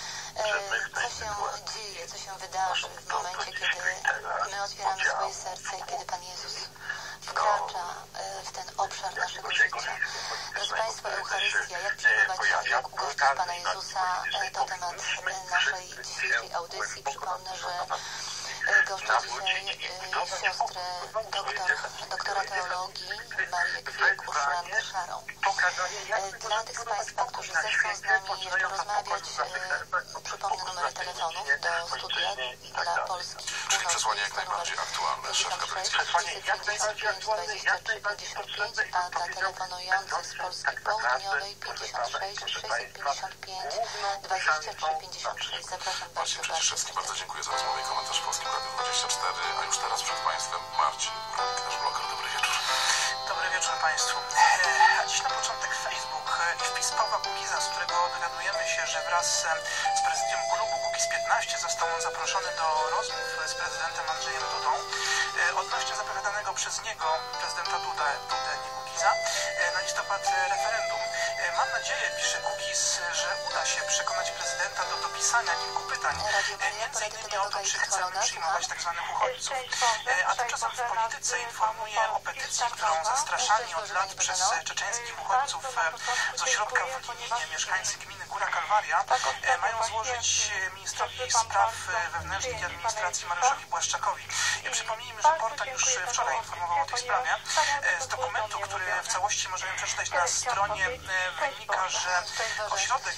co się dzieje, co się wydarzy w momencie, kiedy my otwieramy swoje serce i kiedy Pan Jezus wkracza w ten obszar naszego życia. Drodzy Państwo, Eucharystia, jak przyjmować, jak ugościć Pana Jezusa, to temat naszej dzisiejszej audycji. Przypomnę, że goszczę dzisiaj siostrę doktor, doktora teologii Marię Kwiek, Urszulę Szarą. Dla tych z Państwa, którzy zechcą z nami porozmawiać, przypomnę numery telefonów do studia dla Polski. Czyli przesłanie jak najbardziej aktualne. Szef katolickiej. pięćdziesiąt pięć dwadzieścia trzy pięćdziesiąt pięć, a dla telefonujących z Polski Południowej pięćdziesiąt sześć sześćset pięćdziesiąt pięć dwadzieścia trzy pięćdziesiąt sześć. Zapraszam bardzo. Marcin Przeciszewski, bardzo dziękuję za rozmowę i komentarz w Polskim Radiu dwadzieścia cztery, a już teraz przed Państwem Marcin Róbik, nasz bloger. Dobry wieczór. Dobry wieczór Państwu. A dziś na początek Facebook i wpis Pawła Kukiza, z którego dowiadujemy się, że wraz z prezydium klubu Kukiz piętnaście został on zaproszony do rozmów z prezydentem Andrzejem Dudą odnośnie zapowiadanego przez niego, prezydenta Duda, Dudę, nie Kukiza, na listopad referendum. Mam nadzieję, pisze Kukiz, że uda się przekonać prezydenta do dopisania kilku pytań, między innymi o to, czy chcemy przyjmować tzw. uchodźców. A tymczasem w polityce informuje o petycji, którą zastraszani od lat przez czeczeńskich uchodźców z ośrodka w Lininie mieszkańcy gminy Góra Kalwaria mają złożyć ministrowi spraw wewnętrznych i administracji Mariuszowi Błaszczakowi. Przypomnijmy, że portal już wczoraj informował o tej sprawie. Z dokumentu, który w całości możemy przeczytać na stronie, wynika, że ośrodek,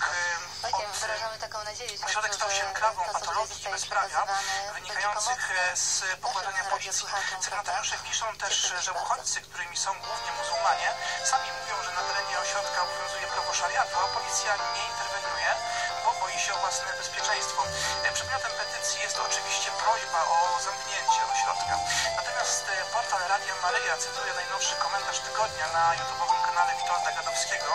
od, ośrodek stał się enkrawą patologii i bezprawia wynikających z pogłębiania policji. Sygnatariusze piszą też, że uchodźcy, którymi są głównie muzułmanie, sami mówią, że na terenie ośrodka obowiązuje prawo szariatu, a policja nie interweniuje, bo boi się o własne bezpieczeństwo. Przedmiotem petycji jest oczywiście prośba o zamknięcie ośrodka. Natomiast portal Radia Maryja cytuje najnowszy komentarz tygodnia na YouTube'owym kanale Witolda Gadowskiego,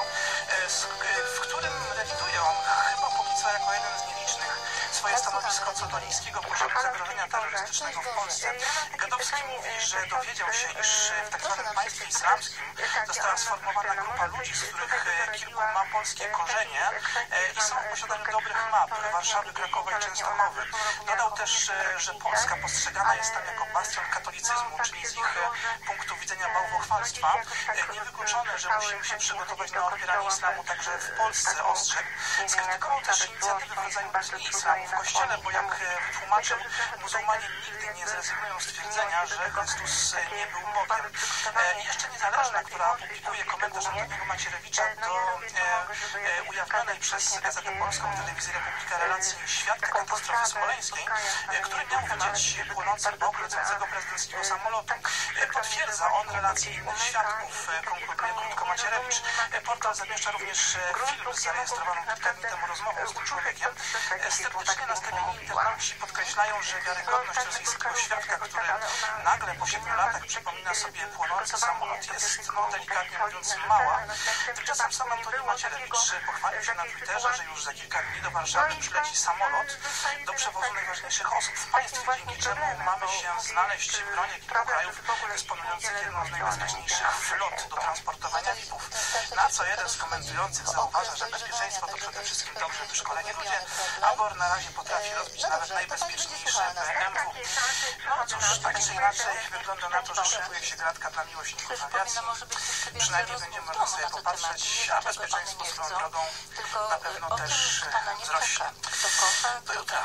w którym rewiduje on chyba póki co jako jeden z nielicznych swoje stanowisko co do niskiego poziomu zagrożenia terrorystycznego w Polsce. Gadowski mówi, że dowiedział się, iż w tzw. państwie islamskim została sformowana grupa ludzi, z których kilku ma polskie korzenie i są w posiadaniu dobrych map Warszawy, Krakowa i Częstochowy. Dodał też, że Polska postrzegana jest tam jako bastion katolicyzmu, czyli z ich punktu widzenia bałwochwalstwa. Niewykluczone, że musimy się przygotować na odbieranie islamu także w Polsce, ostrzegł. Skrytykował też inicjatywy w rodzaju dni islamu w Kościele, bo jak tłumaczył, muzułmanie nigdy nie zrezygnują z twierdzenia, że Chrystus nie był Bogiem. I jeszcze Niezależna, która publikuje komentarz Antoniego Macierewicza do e, ujawnionej przez Gazetę Polską Telewizji Republika relacji świadka katastrofy smoleńskiej, e, który miał widzieć płonący bok lecącego prezydenckiego samolotu. E, potwierdza on relacje innych świadków, e, konkluduje krótko Macierewicz. E, portal zamieszcza również film z zarejestrowaną kilka dni temu rozmową z tym człowiekiem. E, sceptycznie nastawieni internauci podkreślają, że wiarygodność rosyjskiego świadka, który nagle po siedmiu latach przypomina sobie płonący samolot, jest, no, delikatnie mówiąc, mała. Tymczasem sam Antoni Macierewicz pochwalił się na Twitterze, że już za kilka dni do Warszawy przyleci samolot do przewozu najważniejszych osób w państwie, dzięki czemu mamy się znaleźć w gronie kilku krajów dysponujących jedną z najbezpieczniejszych flot do transportowania V I P-ów. Na co jeden z komentujących zauważa, że bezpieczeństwo to przede wszystkim dobrze wyszkoleni ludzie, a B O R na razie nie potrafi rozbić nawet najbezpieczniejsze B M W. No cóż, tak czy inaczej wygląda na to, że szykuje się gratka dla miłośników awiacji. Przynajmniej będzie można sobie popatrzeć, a bezpieczeństwo swoją drogą na pewno też wzrośnie. Do jutra.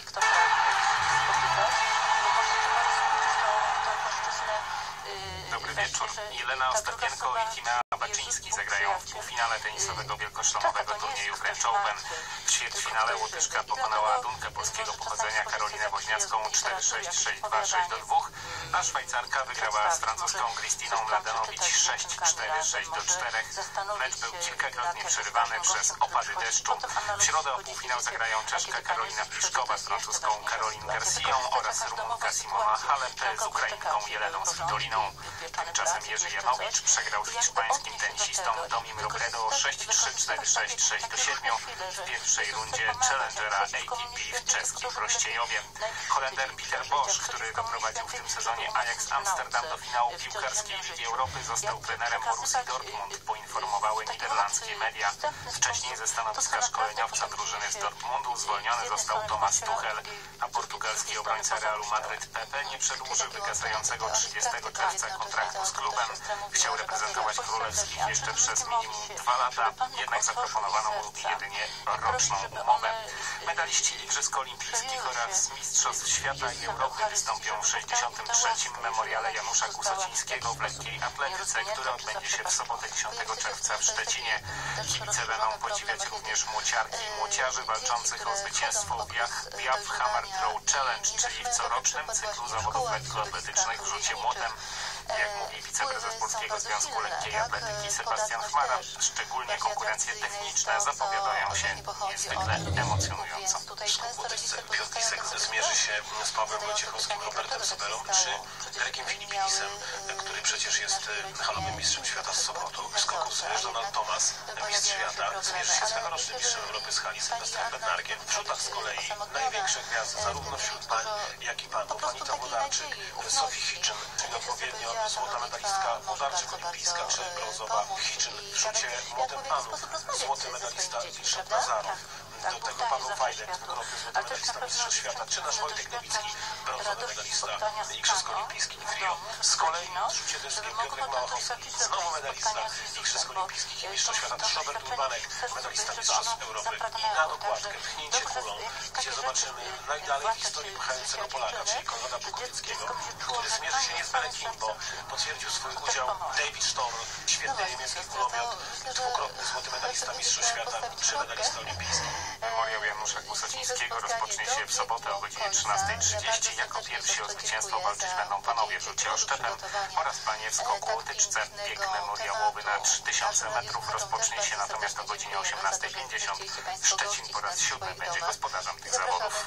Dobry wieczór. Jelena Ostapienko i Timea Baczyński zagrają w półfinale tenisowego wielkoszlemowego turnieju French Open. W ćwierćfinale Łotyszka pokonała Dunkę polskiego pochodzenia Karolinę Woźniacką cztery sześć, sześć dwa, sześć do dwóch, a Szwajcarka wygrała z francuską Krystyną Mladenowicz sześć cztery, sześć do czterech. Mecz był kilkakrotnie przerywany przez opady deszczu. W środę o półfinał zagrają Czeszka Karolina Pliszkowa z francuską Caroline Garcją oraz Rumunka Simona Halep z Ukrainką Jeleną Svitoliną. Tymczasem Jerzy Janowicz przegrał z hiszpańskim tenisistą Tomim Robredo sześć trzy, cztery sześć, sześć do siedmiu w pierwszej rundzie Challengera A T P w czeskim Prościejowie. Holender Peter Bosz, który doprowadził w tym sezonie Ajax Amsterdam do finału piłkarskiej Ligi Europy, został trenerem Borussii Dortmund, poinformowały niderlandzkie media. Wcześniej ze stanowiska szkoleniowca drużyny z Dortmundu zwolniony został Thomas Tuchel, a portugalski obrońca Realu Madryt Pepe nie przedłuży wygasającego trzydziestego czerwca kontraktu z klubem. Chciał reprezentować królewskich jeszcze przez minimum dwa lata, jednak zaproponowano mu jedynie roczną umowę. Medaliści Igrzysk Olimpijskich oraz Mistrzostw Świata i Europy wystąpią w sześćdziesiątym trzecim memoriale Janusza Kusocińskiego w lekkiej atletyce, która odbędzie się w sobotę dziesiątego czerwca w Szczecinie. Kibice będą podziwiać również młociarki i młociarzy walczących o zwycięstwo w Biaf Hammer Throw Challenge, czyli w corocznym cyklu zawodów lekkoatletycznych w rzucie młotem. Jak mówi wiceprezes Polskiego Związku Lekkiej Atletyki Sebastian Chmara, szczególnie konkurencje techniczne zapowiadają się niezwykle emocjonująco. Skok w łotyczce Piotr Kisek zmierzy się z Pawłem Wojciechowskim, Robertem Sobelą czy Derekiem Filipidisem, który przecież jest halowym mistrzem świata z Sopotu. W skoku wzwyż Donald Thomas, mistrz świata, zmierzy się z tegorocznym mistrzem Europy z hali Sylwestrem Bednarkiem. W rzutach z kolei największe gwiazdy zarówno wśród pań, jak i panów. Anita Włodarczyk, Sophie Hitchen, czyli odpowiednio złota medalistka Włodarczyk olimpijska czy brązowa Hitchen w rzucie młotem panów, złoty medalista Wiszot Nazarow. Do tego Paweł Wajdek, dwukrotny złoty medalista Mistrzostw Świata, czy nasz Wojtek Nowicki, brązowy medalista Igrzysk Olimpijskich w Rio. Z kolei w rzucie deskiem Piotrek Małachowski, znowu medalista Igrzysk Olimpijskich i Mistrzostw Świata, czy Robert Urbanek, medalista Mistrzostw Europy. I na dokładkę pchnięcie kulą, gdzie zobaczymy najdalej w historii pchającego Polaka, czyli Konrada Bukowieckiego, który zmierzy się nie z Berekim, bo potwierdził swój udział David Storr, świetny niemiecki kulomiot, dwukrotny złoty medalista Mistrzostw Świata, czy medalista olimpijski. Memoriał Janusza Kusocińskiego rozpocznie się w sobotę o godzinie trzynastej trzydzieści. Jako pierwsi o zwycięstwo walczyć będą panowie w rzucie oszczepem oraz panie w skoku łotyczce. Bieg memoriałowy na trzy tysiące metrów rozpocznie się natomiast o godzinie osiemnastej pięćdziesiąt. Szczecin po raz siódmy będzie gospodarzem tych zawodów.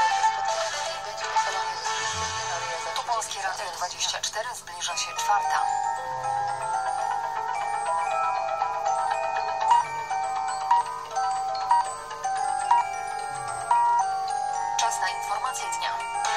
Tu Polskie Radio dwadzieścia cztery, zbliża się czwarta. Czas na informacje dnia.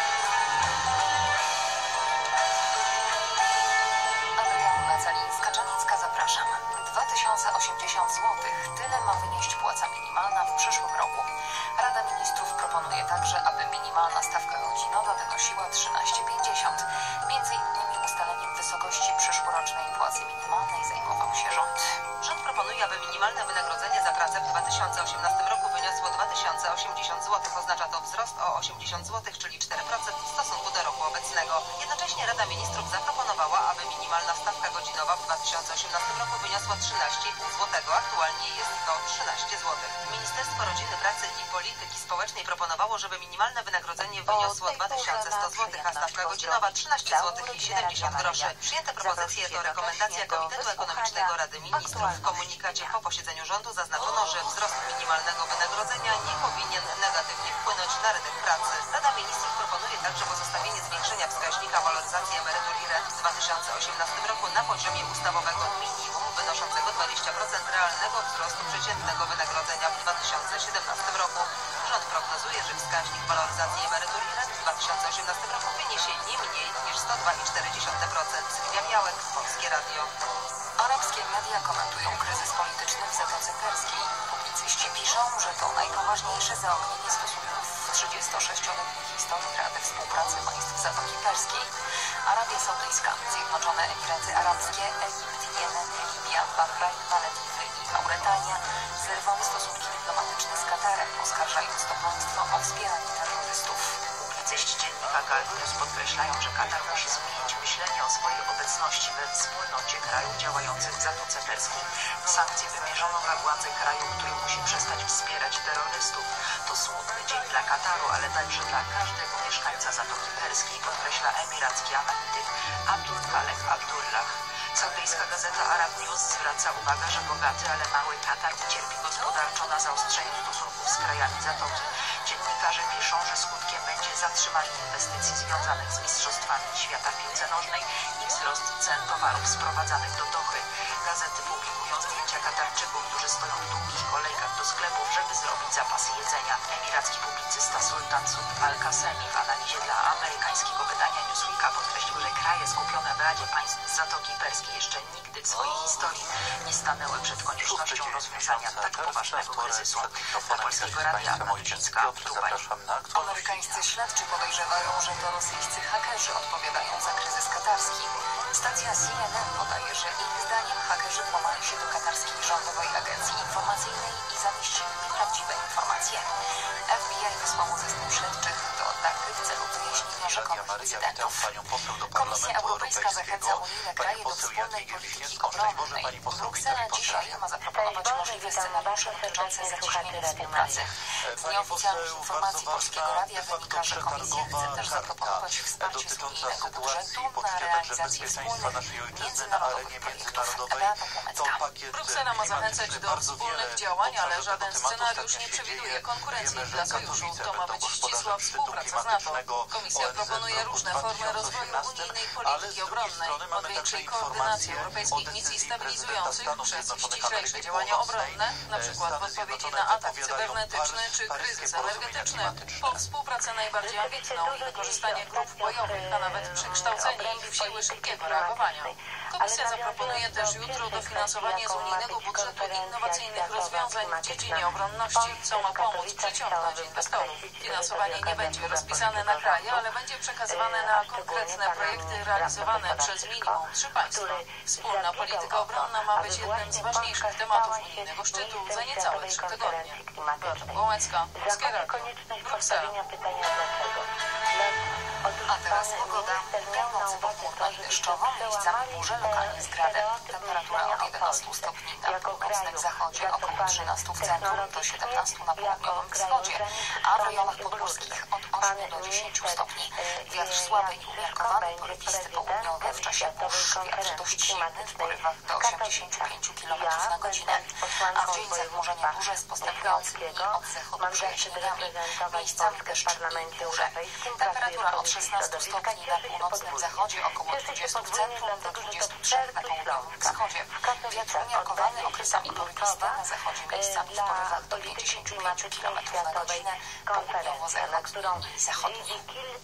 Adriana Macalińska-Czanińska, zapraszam. dwa tysiące osiemdziesiąt złotych. Tyle ma wynieść płaca minimalna w przyszłym roku. Rada Ministrów proponuje także, aby minimalna stawka godzinowa wynosiła trzynaście pięćdziesiąt. Między innymi ustaleniem wysokości przyszłorocznej płacy minimalnej zajmował się rząd. Rząd proponuje, aby minimalne wynagrodzenie za pracę w dwa tysiące osiemnastym roku wyniosło dwa tysiące osiemdziesiąt złotych. Oznacza to wzrost o osiemdziesiąt złotych, czyli cztery procent w stosunku do roku obecnego. Jednocześnie Rada Ministrów zaproponowała, aby minimalna stawka godzinowa w dwa tysiące osiemnastym roku wyniosła trzynaście i pół złotego. Aktualnie jest to trzynaście złotych. Ministerstwo Rodziny, Pracy i Polityki Społecznej proponowało, żeby minimalne wynagrodzenie wyniosło dwa tysiące sto złotych, a stawka godzinowa trzynaście złotych i siedemdziesiąt groszy. Przyjęte propozycje to rekomendacja Komitetu Ekonomicznego Rady Ministrów. W komunikacie po posiedzeniu rządu zaznaczono, że wzrost minimalnego wynagrodzenia nie powinien negatywnie wpłynąć na rynek pracy. Rada Ministrów proponuje także pozostawienie zwiększenia wskaźnika waloryzacji emerytur i rent w dwa tysiące osiemnastym roku na poziomie ustawowego minimum wynoszącego dwadzieścia procent realnego wzrostu przeciętnego wynagrodzenia w dwa tysiące siedemnastym roku. Rząd prognozuje, że wskaźnik waloryzacji emerytur i rent w dwa tysiące osiemnastym roku wyniesie nie mniej niż sto dwa i cztery dziesiąte procent. Sylwia Białek, Polskie Radio. Arabskie media komentują kryzys polityczny w Zatoce Perskiej. Publicyści piszą, że to najpoważniejsze zaognienie stosunków w trzydziestosześcioletniej historii Rady Współpracy Państw Zatoki Perskiej. Arabia Saudyjska, Zjednoczone Emiraty Arabskie, Egipt, Jemen, Libia, Bahrajn, Maledywy i Mauretania zerwały stosunki dyplomatyczne z Katarem, oskarżając to państwo o wspieranie terrorystów. Publicyści dziennika Galnews podkreślają, że Katar musi zmienić myślenie o swojej obecności we wspólnocie krajów działających w Zatoce Perskiej. Sankcje wymierzono na władze kraju, który musi przestać wspierać terrorystów. To smutny dzień dla Kataru, ale także dla każdego mieszkańca Zatoki Perskiej, podkreśla emiracki analityk Abid Khaled Abdullah. Saudyjska gazeta Arab News zwraca uwagę, że bogaty, ale mały Katar ucierpi gospodarczo na zaostrzeniu stosunków z krajami Zatoki. Dziennikarze piszą, że skutkiem będzie zatrzymanie inwestycji związanych z mistrzostwami świata w piłce nożnej i wzrost cen towarów sprowadzanych do Dochy. Gazety publikują zdjęcia Katarczyków, którzy stoją w długich kolejkach do sklepów, żeby zrobić zapasy jedzenia. Emiracki publicysta Sultan Sud Al-Kasemi w analizie dla amerykańskiego wydania Newsweeka podkreślił, że kraje skupione w Radzie Państw Zatoki Perskiej jeszcze nigdy w swojej historii nie stanęły przed koniecznością rozwiązania tak poważnego kryzysu. Dla Polskiego Radia Anna Dudzińska, Dubaj. Amerykańscy śledczy podejrzewają, że to rosyjscy hakerzy odpowiadają za kryzys katarski. Stacja C N N podaje, że ich zdaniem hakerzy włamali się do katarskiej rządowej agencji informacyjnej i zamieścili nieprawdziwe informacje. F B I wysłało zespół śledczych do Daky w celu wyjaśnienia rzekomych incydentów. Komisja Europejska zachęca unijne kraje do wspólnej polityki obronnej. Bruksela dzisiaj ma zaproponować możliwe scenariusze dotyczące zacieśnienia współpracy. Z nieoficjalnych informacji Polskiego Radia wynika, że Komisja chce też zaproponować wsparcie z unijnego budżetu na realizację wspólnych międzynarodowych projektów. Beata Płomecka. Bruksela ma zachęcać do wspólnych działań, ale żaden scenariusz nie przewiduje konkurencji dla sojuszu. To ma być ścisła współpraca z NATO. Komisja proponuje różne formy rozwoju unijnej polityki obronnej, od większej koordynacji europejskich misji stabilizujących przez ściślejsze działania obronne, na przykład w odpowiedzi na atak cybernetyczny czy kryzys energetyczny, po współpracę najbardziej ambitną i wykorzystanie grup bojowych, a nawet przekształcenie ich w siły szybkiego reagowania. Komisja zaproponuje też jutro dofinansowanie z unijnego budżetu innowacyjnych rozwiązań w dziedzinie obronności, co ma pomóc przyciągnąć inwestorów. Finansowanie nie będzie rozpisane na kraje, ale będzie przekazywane na konkretne projekty realizowane przez minimum trzy państwa. Wspólna polityka obronna ma być jednym z ważniejszych tematów unijnego szczytu za niecałe trzy tygodnie. Beata Płomecka, Polskie Radio, Bruksela. A teraz pogoda. Północy pochmurna i deszczowo, miejscami burze, lokalnie z gradem. Temperatura od jedenastu stopni na północnym zachodzie, około trzynastu w centrum, do siedemnastu na południowym wschodzie, a w rejonach podgórskich od ośmiu do dziesięciu stopni. Wiatr słaby i umiarkowany, porywisty południowy, w czasie burz wiatr dość silny, w porywach do osiemdziesięciu pięciu kilometrów na godzinę, a w dzień zachmurzenia burze z postępującymi od zachodu przejaśnieniami. Miejscami deszcz i burze. Temperatura od szesnastu stopni na północnym zachodzie, około dwudziestu w centrum, do dwudziestu trzech na południowym wschodzie. Wiatr umiarkowany, okresami porywisty, na zachodzie miejscami w porywach do pięćdziesięciu pięciu kilometrów na godzinę, południowo-zachodni i zachodni.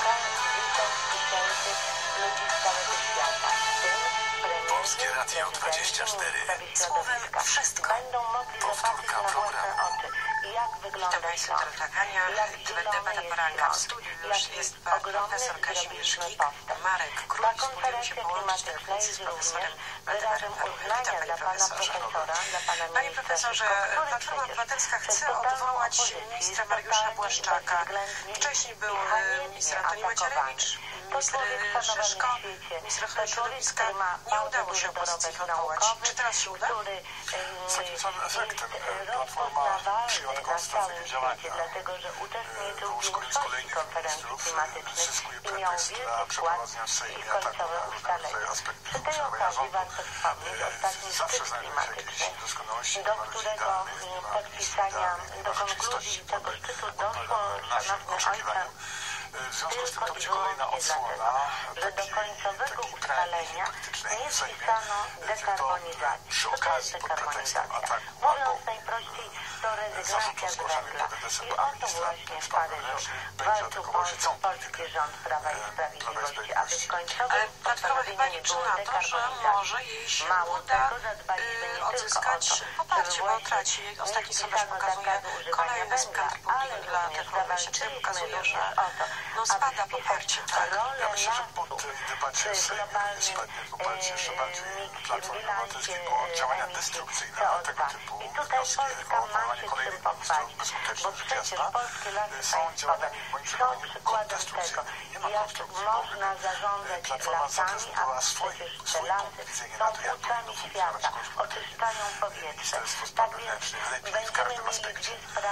Polskie Radio dwadzieścia cztery. Słowem wszystko. Powtórka programu. Witam Państwa, Dorota Kania. Debata poranna w studiu już jest pan profesor Kazimierz Gik. Marek Król spróbują się połączyć telefonicznie z profesorem Waldemarem Paluchem. Witam Panie Profesorze. Panie Profesorze, Platforma Obywatelska chce odwołać ministra Mariusza Błaszczaka. Wcześniej był minister Antoni Macierewicz, minister Szyszko, minister ochrony środowiska. Nie udało się opozycji ich odwołać. Czy teraz się uda? Z takim samym efektem Platforma przyjęła taką strategię działania. Po szkoleniu z kolejnych ministrów zyskuje pretekst dla przeprowadzenia w Sejmie ataku na różne aspekty funkcjonowania rządu. Zawsze znajdą się jakieś niedoskonałości, nie ma ludzi idealnych, nie ma ministrów idealnych, nie ma rzeczywistości, która odpowiada naszym oczekiwaniom. W związku z tym to będzie kolejna odsłona takiej, takiej krajnej praktycznej w Sejmie, tylko przy okazji pod pretekstem ataku albo to rezygnacja z węgla. I o to właśnie w Paryżu walczył polski rząd Prawa i Sprawiedliwości, aby w końcowym Ale Platforma chyba liczy na to, że może jej się uda y, odzyskać poparcie, bo traci. Ostatni sondaż pokazuje kolejny skandal publiczny dla Platformy się tym pokazuje, że no, spada poparcie. Tak. Ja myślę, że po tej debacie spadnie poparcie jeszcze bardziej Platformy Obywatelskiej, bo działania destrukcyjne tego typu wnioski o odwołanie kolejnych ministrów bezskutecznych rzecz jasna są działaniami moim przekonaniem destrukcyjnymi. Nie ma konstrukcji. Platforma zaprezentowała swój, swój punkt widzenia na to, jak powinno funkcjonować Ministerstwo Spraw Wewnętrznych lepiej w każdym aspekcie.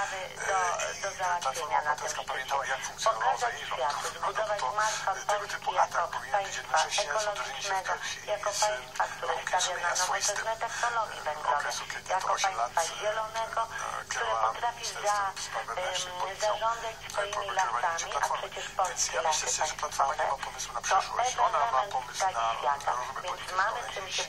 I Platforma Obywatelska pamiętała, jak funkcjonowało za jej rząd. To tego typu atak powinien być jednocześnie uderzeniem się w piersi z rąkiem sumienia swoistym okresu, kiedy to osiem lat kierowała Ministerstwem Spraw Wewnętrznych, policją, kierowaliście Platformy. Więc ja myślę sobie, że Platforma nie ma pomysłu na przyszłość. Ona ma pomysł na rozwój polityki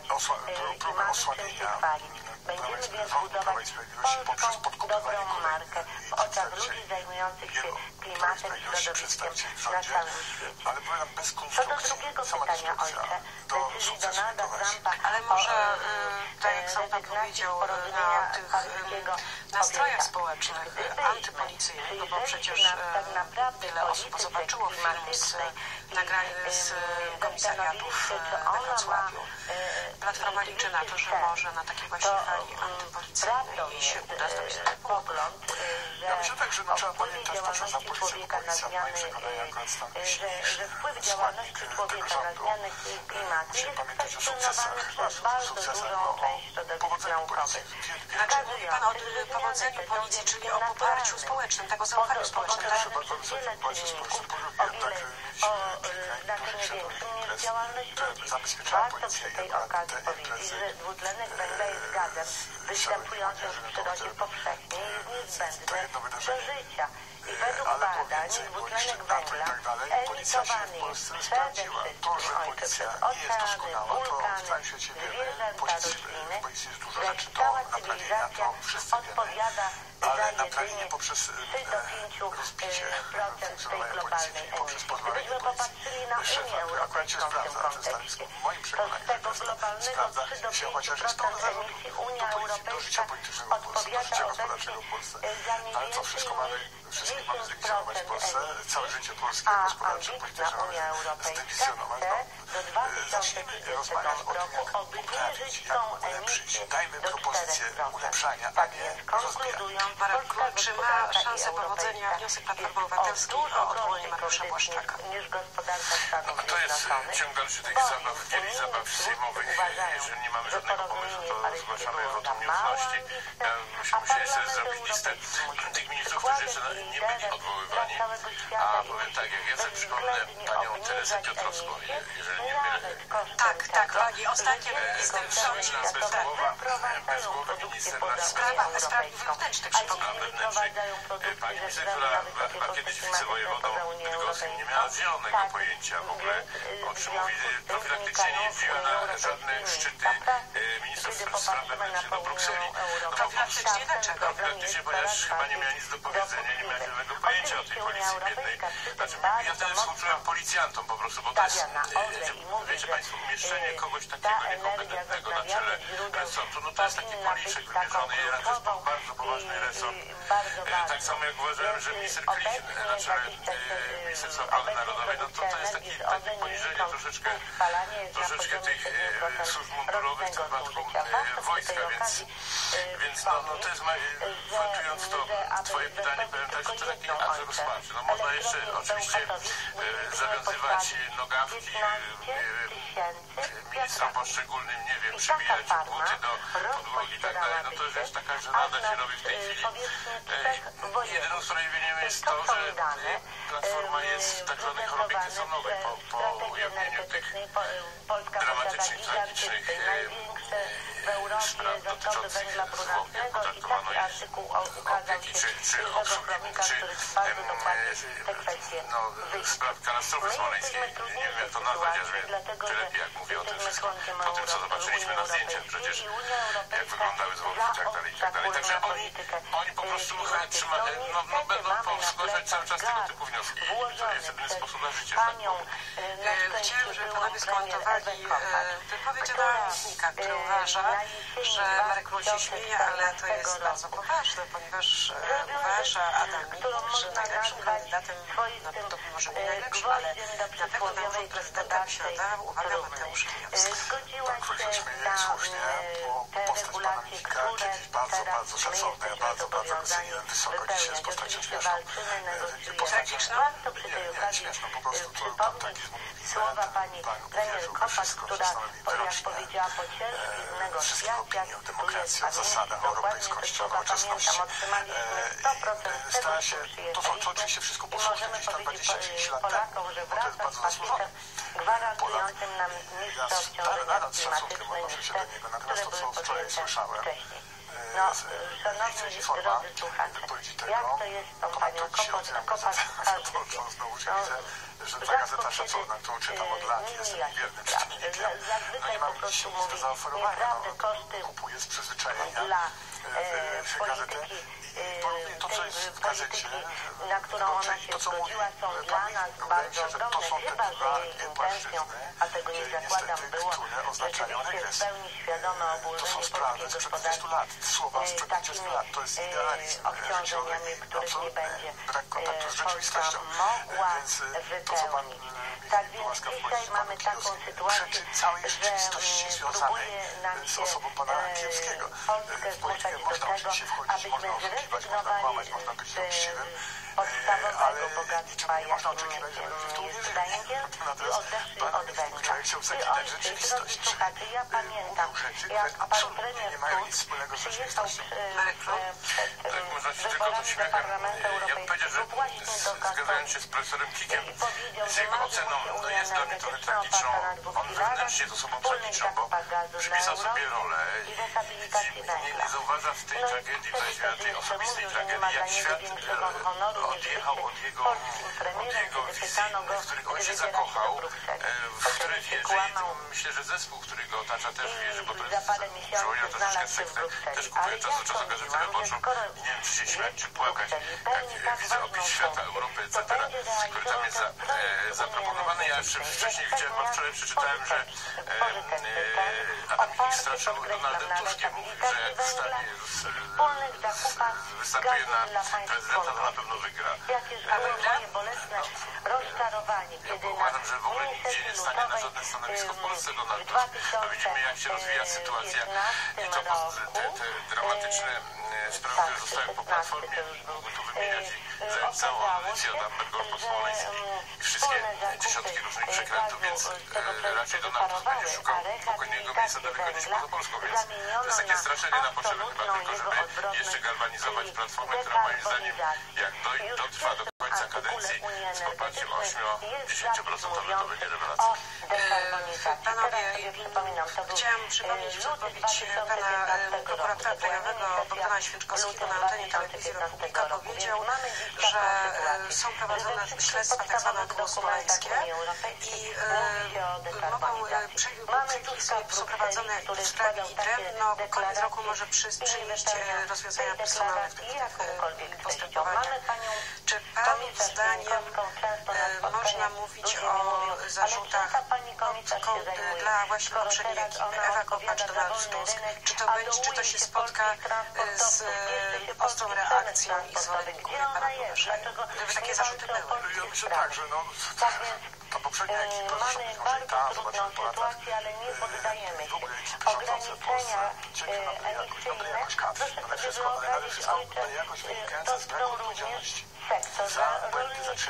próbę osłabienia Będziemy więc budować polską dobrą markę w oczach ludzi zajmujących się klimatem i środowiskiem na całym świecie. Co do drugiego pytania, ojcze, decyzji Donalda Trumpa ale może, tak jak sam pan powiedział, na tych nastrojach społecznych, antypolicyjnych, no bo przecież wiele osób zobaczyło film z nagranie z komisariatów we Wrocławiu. Platforma liczy na to, że może na takiej właśnie fali antypolicyjnej jej się uda zrobić pogląd. Ja myślę tak, że no, trzeba pamiętać to, że za policję, bo policja w moim przekonaniu akurat stan że wpływ działalności człowieka na zmiany klimatu jest kwestionowany przez bardzo dużą część środowisk naukowych. Znaczy mówi pan o powodzeniu policji, czyli o poparciu społecznym, tego zaufaniu społecznym. Wiele czynników, o wiele znaczenie większym niż działalność ludzi. Warto przy tej okazji powiedzieć, że dwutlenek węgla jest gazem występującym w przyrodzie powszechnie i jest niezbędny do życia. I według badań dwutlenek węgla emitowany jest przede wszystkim ojcze przez oceany, wulkany, zwierzęta, rośliny, lecz cała cywilizacja odpowiada za jedynie trzy do pięciu procent tej globalnej emisji. Gdybyśmy popatrzyli na Unię Europejską w tym kontekście, to z tego globalnego trzy do pięciu procent emisji Unia Europejska odpowiada obecnie za mniej więcej Wszystko mamy zlikwidować w Polsce, całe życie polskie a gospodarcze, polityczne Unia mamy Europejska zdymisjonować. chce do dwa tysiące trzydziestego roku obniżyć tą emisję Dajmy do propozycję czterech procent. ulepszania, a Tak nie więc rozbijania. konkludując, Marek polska Król, czy ma gospodarka szansę i powodzenia europejska wniosek jest Platformy o Obywatelskiej dużo o odwołanie gorszej Mariusza kondycji Błaszczaka? niż gospodarka Stanów To jest Zjednoczonych. ciąg dalszy tych Bo zabaw, dzieli zabaw sejmowych. uważają, Jeżeli nie mamy że żadnego porozumienie pomysłu, to paryskie zgłaszamy było wotum za mało nieufności. ambitne, Ja a myśmy musieli sobie Parlament zrobić listę Europejski musi tych być ministrów, którzy przykładem jeszcze i nie byli liderem odwoływani. dla całego świata A i powiem musi tak, jak ja sobie przypomnę bezwzględnie panią Teresę obniżać Piotrowską, emisje, jeżeli nie mylę. nawet kosztem Tak, tak, tego, pani ostatnio że minister wielkie w rządzie koncerny jest światowe bezgłowa, wyprowadzają bezgłowy produkcję minister poza nas Unię sprawa Europejską, wewnętrznych, a przypomnę. jeśli wyprowadzają Pani produkcję ze minister, względu która na wysokie była koszty kiedyś klimatyczne wicewojewodą poza Unię bydgoskim, nie Europejską, miała zielonego tak, pojęcia w ogóle, o czym mówi. więc Profilaktycznie nie jeździła na żadne szczyty e, ministrów spraw wewnętrznych do Brukseli. No, Profilaktycznie dlaczego? Profilaktycznie, ponieważ chyba nie miała nic do powiedzenia, nie miała zielonego pojęcia o tej policji biednej. Znaczy, ja wtedy współczułem policjantom po prostu, bo to jest, e, wiecie państwo, umieszczenie kogoś takiego niekompetentnego na czele resortu, no to jest taki policzek wymierzony i to jest bardzo poważny resort. E, tak samo jak uważałem, że minister Klin na czele e, Ministerstwa Obrony Narodowej, no to to jest taki, takie poniżenie troszeczkę, troszeczkę tych e, służb mundurowych, w tym wypadku e, wojska, więc, więc no, no to jest, kończąc to twoje pytanie, powiem tak, że to taki akt rozpaczy. No można jeszcze oczywiście e, zawiązywać nogawki e, ministrom poszczególnym, nie wiem, przybijać buty do podłogi i tak dalej, no to już jest taka żenada się robi w tej chwili. E, jedynym usprawiedliwieniem jest to, że Platforma jest w tak zwanej chorobie kesonowej po, po ujawnieniu tych dramatycznych, tragicznych w Europie zasoby węgla brunatnego i taki artykuł ukazał się w Chronikach, który bardzo dokładnie te kwestie wyjaśnia. Spraw katastrofy smoleńskiej, nie wiem jak to nazwać, dlatego, że lepiej jak mówię o tym jesteśmy wszystkim, członkiem po tym co zobaczyliśmy na zdjęciach przecież, jak wyglądały zwłoki i tak dalej, i tak dalej. Także oni, oni po prostu trzyma, no, no będą zgłaszać cały czas tego typu wnioski i to jest jedyny sposób na życie. Chciałem, żeby panowie skomentowali wypowiedź Adama Michnika, który uważa, że Marek Ruś się śmieje, ale to jest bardzo poważne, ponieważ uważa Adam Michnik, że najlepszym kandydatem, no to może nie najlepszym, ale na pewno na urząd prezydenta posiada, uwaga, Mateusz Kijowski. Zgodziłaś się na te regulacje, które teraz my jesteśmy zobowiązani wypełniać. Oczywiście walczymy, negocjujemy. Warto przy tej okazji przypomnieć słowa pani premier Kopacz, która, jak powiedziała, po ciężkich negocjacjach, tu jest pamięć, dokładnie te słowa pamiętam, otrzymaliśmy sto procent tego, co przyjechaliśmy i możemy powiedzieć Polakom, że wraca z pakietem gwarantującym nam niższe obciążenia klimatyczne niż te, które były podjęte wcześniej. No, szanowni drodzy słuchacze, jak to jest z tą panią Kopacz, Kopacz że ta gazeta szacowna, którą czytam od lat, jest wiernym czytelnikiem, no nie mam nic nic do zaoferowania, no, kupuję z przyzwyczajenia gazetę i to, co jest w gazecie, na którą ona się zgodziła, są dla nas bardzo ogromne, chyba że jej intencją, a tego nie zakładam, było rzeczywiście w pełni świadome obłożenie polskiej gospodarki takimi obciążeniami, których nie będzie Polska mogła wypełnić. Tak więc dzisiaj mamy taką sytuację, że próbuje nam się Polskę zmuszać do tego, abyśmy zrezygnowali z podstawowego bogactwa, jakim jest węgiel, i odeszli od węgla. I ojcy, drodzy słuchacze, ja pamiętam, jak pan premier Tusk przyjechał przed wyborami do Parlamentu Europejskiego właśnie do zgadzając się z profesorem Kikiem, i powiedział, z że jego marzy oceną, mu się no Unia jest dla mnie trochę tragiczną, on wewnętrznie to sobą tragiczną, bo przypisał sobie rolę i nie, nie zauważa w tej tragedii, weźmie na tej osobistej tragedii, jak świat odjechał od jego, od jego wizji, w których on się zakochał, w które wierzy i myślę, że zespół, który go otacza, też wierzy, bo to jest przypomina troszeczkę sektę, też kupuje czas do czasu gazetę wyborczą i nie wiem, czy się śmiać, czy płakać, jak widzę opis świata, Europy, et cetera, który tam jest za, e, zaproponowany. Ja jeszcze wcześniej widziałem, bo wczoraj przeczytałem, że e, Adam Michnik straszył Donaldem Tuskiem, że jak wstanie, wystartuje na prezydenta, to na pewno wygra. Uważam, że w ogóle nigdzie nie stanie na żadne stanowisko w Polsce Donald Tusk. No widzimy, jak się rozwija sytuacja i to te, te dramatyczne sprawy, które zostały po Platformie, mógłby tu wymieniać i zająć całą audycję od Ambergor po Smoleński i wszystkie dziesiątki różnych przekrętów, więc e, raczej Donald Tusk będzie szukał spokojnego miejsca daleko gdzieś poza Polską, więc to jest takie straszenie na potrzeby chyba tylko, żeby jeszcze galwanizować Platformę, która moim zdaniem, jak do, dotrwa do końca kadencji z poparciem osiem do dziesięciu procent, to będzie rewelacja. Panowie, chciałam przypomnieć wypowiedź pana prokuratora krajowego Bogdana Święczkowskiego na antenie Telewizji Republika. Powiedział, że są prowadzone śledztwa tak zwane okołosmoleńskie i mogą są prowadzone w sprawie Drewno. Koniec roku może przynieść rozwiązania personalne w tych postępowaniach. Czy pani zdaniem można mówić o zarzutach dla właśnie poprzedniej ekipy Ewa Kopacz, Donald Tusk? Czy to będzie, czy to się spotka z ostrą reakcją i zwolenników pana Kuleszy? Gdyby takie zarzuty były. Ja myślę tak, że no, ta poprzednia ekipa, zresztą być może i ta, zobaczymy po latach, w ogóle ekipy rządzące w Polsce ciągle nabyli jakoś kadr. Nade wszystko, nade wszystko nabyli jakoś wynikające z braku odpowiedzialności za błędy, za czyny,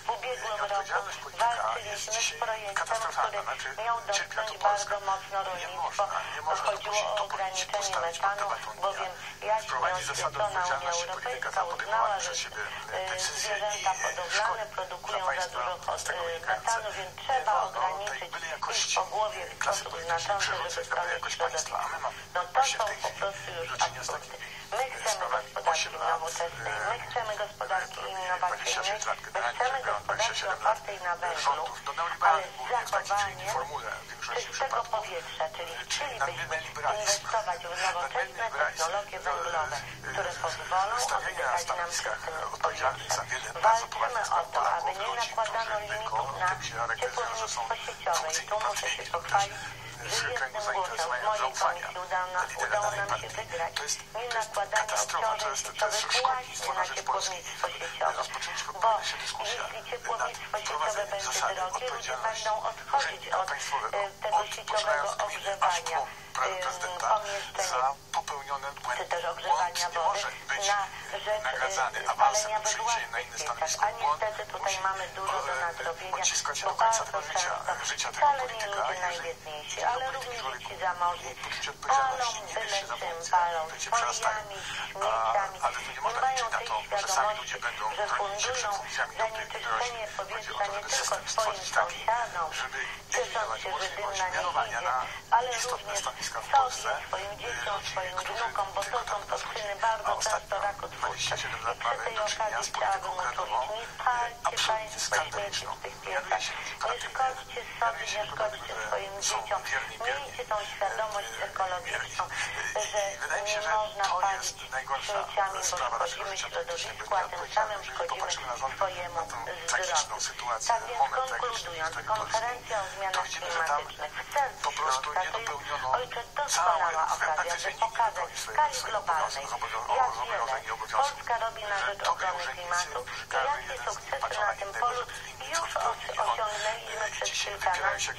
W ubiegłym roku walczyliśmy z projektem, który miał dotknąć bardzo mocno rolnictwo. Chodziło o ograniczenie metanu, bowiem jaśnie oświecona Unia Europejska uznała, że zwierzęta hodowlane produkują za dużo metanu, więc trzeba ograniczyć ich pogłowie w sposób znaczący, żeby chronić środowisko. No to są po prostu już absurdy. My chcemy gospodarki nowoczesnej, my chcemy gospodarki innowacyjnej, my chcemy gospodarki opartej na węglu, ale z zachowaniem czystego powietrza, czyli chcielibyśmy inwestować w nowoczesne technologie węglowe, które pozwolą oddychać nam czystym powietrzem. Walczymy o to, aby nie nakładano limitów na ciepłownictwo sieciowe i tu muszę się pochwalić wywieznym głosem w mojej komisji udało nam się wygrać nie nakładanie obciążeń sieciowych właśnie na ciepłownictwo sieciowe, bo jeśli ciepłownictwo sieciowe będzie drogie, ludzie będą odchodzić od tego sieciowego ogrzewania pomieszczeń czy też ogrzewania wody na rzecz spalenia we własnych piecach. A niestety tutaj mamy dużo do nadrobienia, bo bardzo często wcale nie ludzie najbiedniejsi, ale również ci zamożni palą byle czym, palą foliami, śmieciami, nie mają tej świadomości, że fundują zanieczyszczenie powietrza nie tylko swoim sąsiadom, ciesząc się, że dym na nie idzie, ale również sobie, swoim dzieciom, swoim wnukom, bo to są toksyny bardzo często rakotwórcze. I przy tej okazji chciałabym uczulić, nie palcie państwo śmieci w tych piecach, nie szkodźcie sobie, nie szkodźcie swoim dzieciom, miejcie tą świadomość ekologiczną, że nie można palić śmieciami, bo szkodzimy środowisku, a tym samym szkodzimy swojemu zdrowiu. Tak więc konkludując, konferencja o zmianach klimatycznych w sercu Śląska to jest, ojcze, doskonała okazja, by pokazać w skali globalnej, jak wiele Polska robi na rzecz ochrony klimatu i jakie sukcesy na tym polu już osiągnęliśmy przez kilkanaście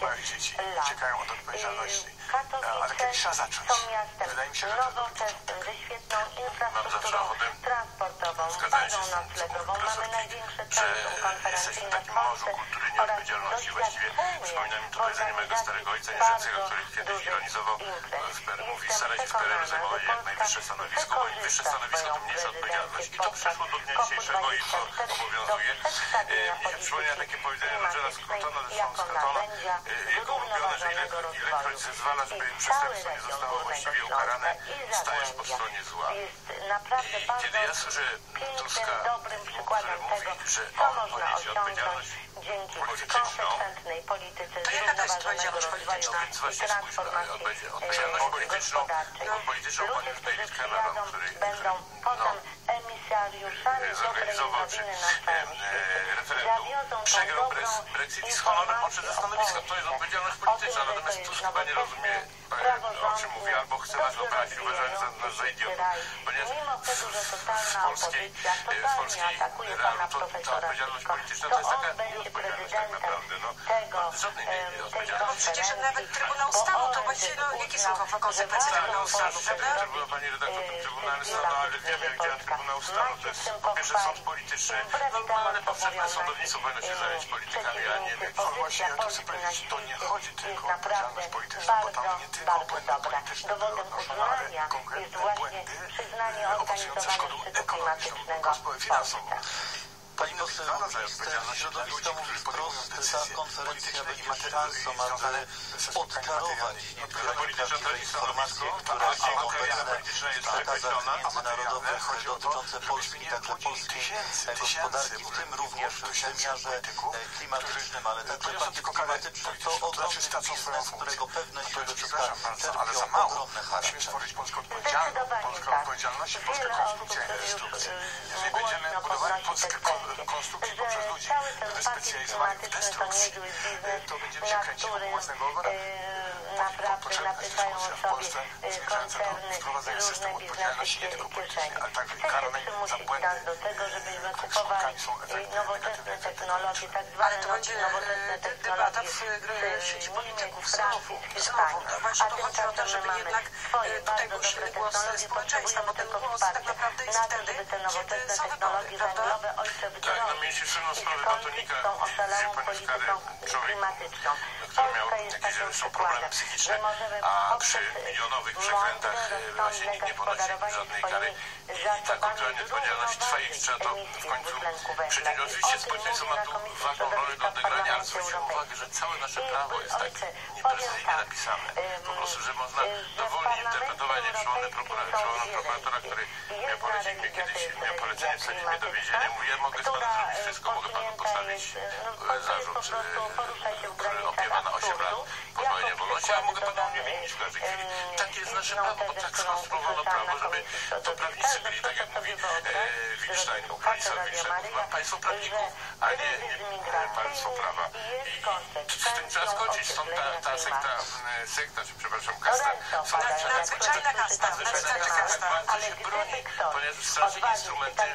lat. Katowice są miastem nowoczesnym, ze świetną infrastrukturą transportową, bazą noclegową. Mamy największe centrum konferencyjne w Polsce oraz doświadczenie w organizacji bardzo dużych imprez. Jestem przekonana, że Polska wykorzysta swoją prezydencję podczas kopu dwadzieścia cztery do przedstawienia polityki klimatycznej jako narzędzia zrównoważonego rozwoju. I cały region Górnego Śląska i Zagłębia jest naprawdę bardzo pięknym, dobrym przykładem tego, co można osiągnąć dzięki konsekwentnej polityce zrównoważonego rozwoju i transformacji gospodarczej. Ludzie, którzy przyjadą, będą potem emisariuszami dobrej nowiny na całym świecie. Zawiozą tą dobrą informację o Polsce, o tym, że to jest nowoczesny, praworządny, dobrze rozwijający się kraj. Mimo tego, że totalna opozycja totalnie atakuje pana profesora Fico, to on będzie prezydentem tego, tej konferencji, przecież nawet Trybunał Stanu, to właściwie no, jakie są konsekwencje Trybunału Stanu, prawda? Pani redaktor, Trybunał Stanu, ale wiemy, jak działa Trybunał Stanu, to jest po pierwsze sąd polityczny, normalne, powszechne sądownictwo powinno się zająć politykami, a nie wiem. Opozycja, polski nazizm jest naprawdę bardzo, bardzo dobra. Dowodem uznania jest właśnie przyznanie organizowania szczytu klimatycznego w Polsce. Pani poseł, minister środowiska mówi wprost, ta konferencja będzie szansą, aby odczarować niektóre nieprawdziwe informacje, które są obecne w przekazach międzynarodowych dotyczące Polski, także polskiej gospodarki, w tym również w wymiarze klimatycznym, ale także pakiet klimatyczny to ogromny biznes, którego pewne środowiska czerpią ogromne charaktery. Zdecydowanie tak. Wiele osób już głośno podnosi te kwestie, że cały ten pakiet klimatyczny konstrukcji, to będziemy się kręcić wokół własnego ogona. Naprawdę napychają sobie koncerny wprowadzenie różne systemu odpowiedzialności nie tylko politycznej, ale także Chcecie karnej za przymusić błędy. nas do tego, żebyśmy kupowali nowoczesne technologie, tak zwane nowoczesne technologie z Niemiec, Francji, z Hiszpanii. A tymczasem my mamy swoje bardzo dobre technologie, potrzebujemy tylko wsparcia na to, żeby te nowoczesne technologie węglowe ojcze wdrożyć i skończyć z tą oszalałą polityką klimatyczną. Polska jest takim przykładem, że możemy A poprzez przy milionowych przekrętach właśnie nikt nie ponosi żadnej kary i ta kontrola nieodpowiedzialności trwa i trzeba to w końcu przyjąć. Oczywiście społeczeństwo ma tu ważną rolę do odegrania, ale zwróćmy uwagę, że całe nasze prawo jest tak nieprecyzyjnie napisane. Po prostu, że można dowolnie interpretować. Nie przypomnę prokuratora, który miał polecić mnie kiedyś, miał polecenie wsadzić mnie do więzienia. Mówi, ja mogę z panem zrobić wszystko, mogę panu postawić zarzut, który opiewa na osiem lat pozbawienia wolności, a mogę panu uniewinnić w każdej chwili. Takie jest nasze prawo, bo tak skonstruowano prawo, żeby to prawnicy byli, tak jak mówi Wittstein, Bronisław Wittstein, państwo prawników, a nie, nie państwo prawa. I z tym trzeba skończyć. Stąd ta, ta sekta, sekta, czy przepraszam, kasta, są nadzwyczajna kasta, nadzwyczajna kasta, bardzo się broni, ponieważ straci instrumenty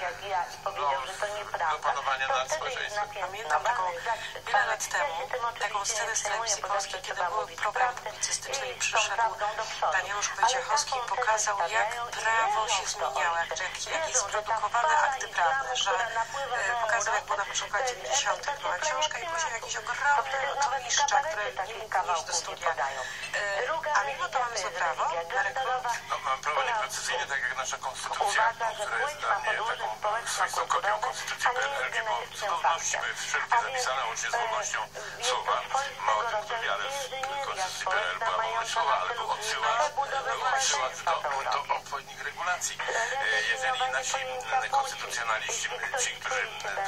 do panowania nad społeczeństwem. Pamiętam taką wiele lat temu taką scenę z telewizji polskiej, kiedy był program publicystyczny i przyszedł Daniusz Wojciechowski i pokazał, jak prawo się zmieniało, jak, jak jest produkowane akty prawne, że e, pokazał, jak było na początku lat dziewięćdziesiątych była książka i później jakieś ogromne oczyniszcza, które nikt mógł iść do studia. E, a mimo to mamy złe prawo, no, mam prawo nieprecyzyjnie, tak jak nasza konstytucja, która jest dla mnie taką swoistą kopią konstytucji P R L, gdzie było cudowności, były wszelkie zapisane, łącznie z wolnością słowa. Mało tym, kto wiarę w konstytucji P R L była wolność słowa, ale był odsyłacz, był odsyłacz do, do odpowiednich regulacji. Jeżeli nasi konstytucjonaliści, ci, którzy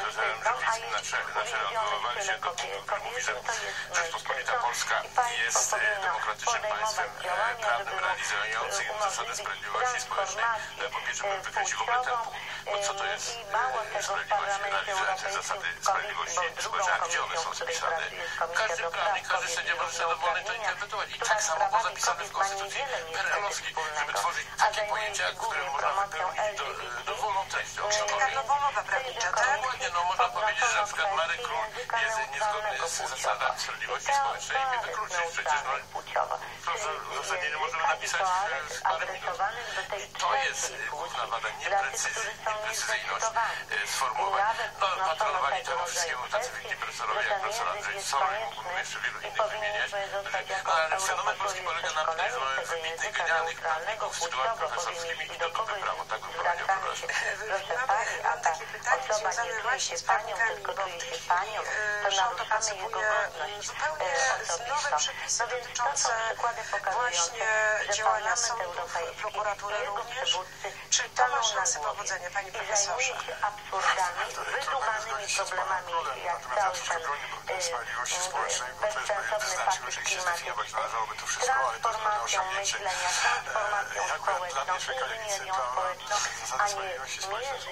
odwoływali się do punktu, który mówi, że Rzeczpospolita Polska jest demokratycznym państwem prawnym realizującym zasady sprawiedliwości społecznej, to ja po pierwsze bym wykreślił w ogóle ten punkt, bo co to jest sprawiedliwość realizująca zasady sprawiedliwości społecznej, a gdzie one są zapisane? Każdy prawnik, każdy sędzia może sobie dowolnie to interpretować. I tak samo było zapisane w konstytucji P R L-owskiej, żeby tworzyć takie pojęcia, które można wypełnić do, dowolną treścią. Taka dowolna prawnicza, tak? Dokładnie, no można powiedzieć, że na przykład Marek Król jest niezgodny z zasadami sprawiedliwości społecznej i mnie wykluczyć przecież, no proszę, w zasadzie nie możemy napisać w parę minut. I to jest główna wada, nieprecyzyjność sformułowań. No, patronowali temu wszystkiemu tacy wybitni profesorowie jak profesor Andrzej Sola i mógłbym jeszcze wielu innych wymieniać. No, ale fenomen polski polega na tym, że mamy wybitnych, genialnych prawników z tytułami profesorskimi i to dobre prawo, tak bym powiedział, przepraszam. Mam takie pytanie związane właśnie z prawnikami, bo w tej chwili rząd opracowuje zupełnie nowe przepisy dotyczące właśnie działania sądów, prokuratury również. Czy to ma szansę powodzenia, panie profesorze? Absurdami, wydumanymi problemami, jak cały ten bezsensowny pakiet klimatyczny, transformacją myślenia, transformacją społeczną, inżynierią społeczną, a nie mierzyć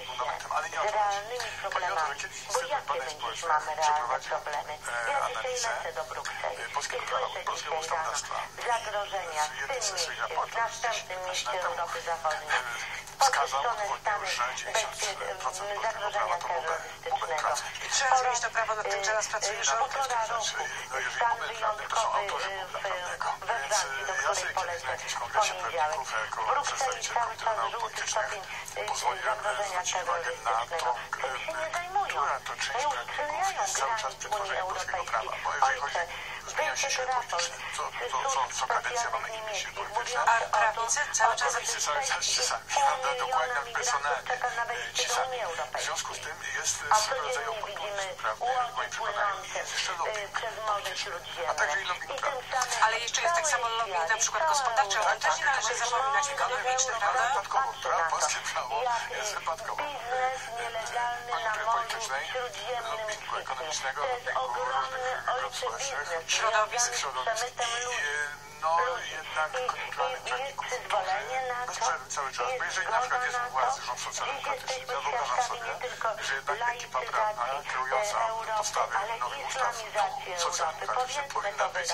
z realnymi problemami. Bo jakie będziesz mamy realne problemy? Ja dzisiaj lecę do Brukseli i słyszę dzisiaj rano zagrożenia w tym mieście, w następnym mieście Europy Zachodniej. Podwyższone stany zagrożenia terrorystycznego. I trzeba zmienić to prawo, nad tym teraz pracuje rząd. Półtora roku stan wyjątkowy we Francji, do której polecę w poniedziałek. W Brukseli cały czas żółty stopień zagrożenia terrorystycznego. Tym się nie zajmują. Nie uszczelniają granic Unii Europejskiej. Ojcze, wyjdzie raport służb specjalnych niemieckich mówiąc o tym, Prawnicy cały czas ci sami, dokładnie personalnie ci sami. W związku z tym jest swego rodzaju oportunizm prawny, w moim przekonaniu, i jest jeszcze lobbying polityczny, a także i lobbying prawny. Ale jeszcze jest tak samo lobbying na przykład gospodarczy, ale też nie należy zapominać ekonomiczny, prawda? Wypadkowo, polskie prawo jest wypadkowo. Koniunktury politycznej, lobbingu ekonomicznego, lobbingu różnych grup społecznych, środowisk, środowisk i no jednak koniunkturalnych czynników, bez przerwy cały czas, bo jeżeli na przykład jest u władzy rząd socjaldemokratyczny, to wyobrażam sobie, że jednak ekipa prawna kierująca postawy nowych ustaw socjaldemokratycznych powinna być,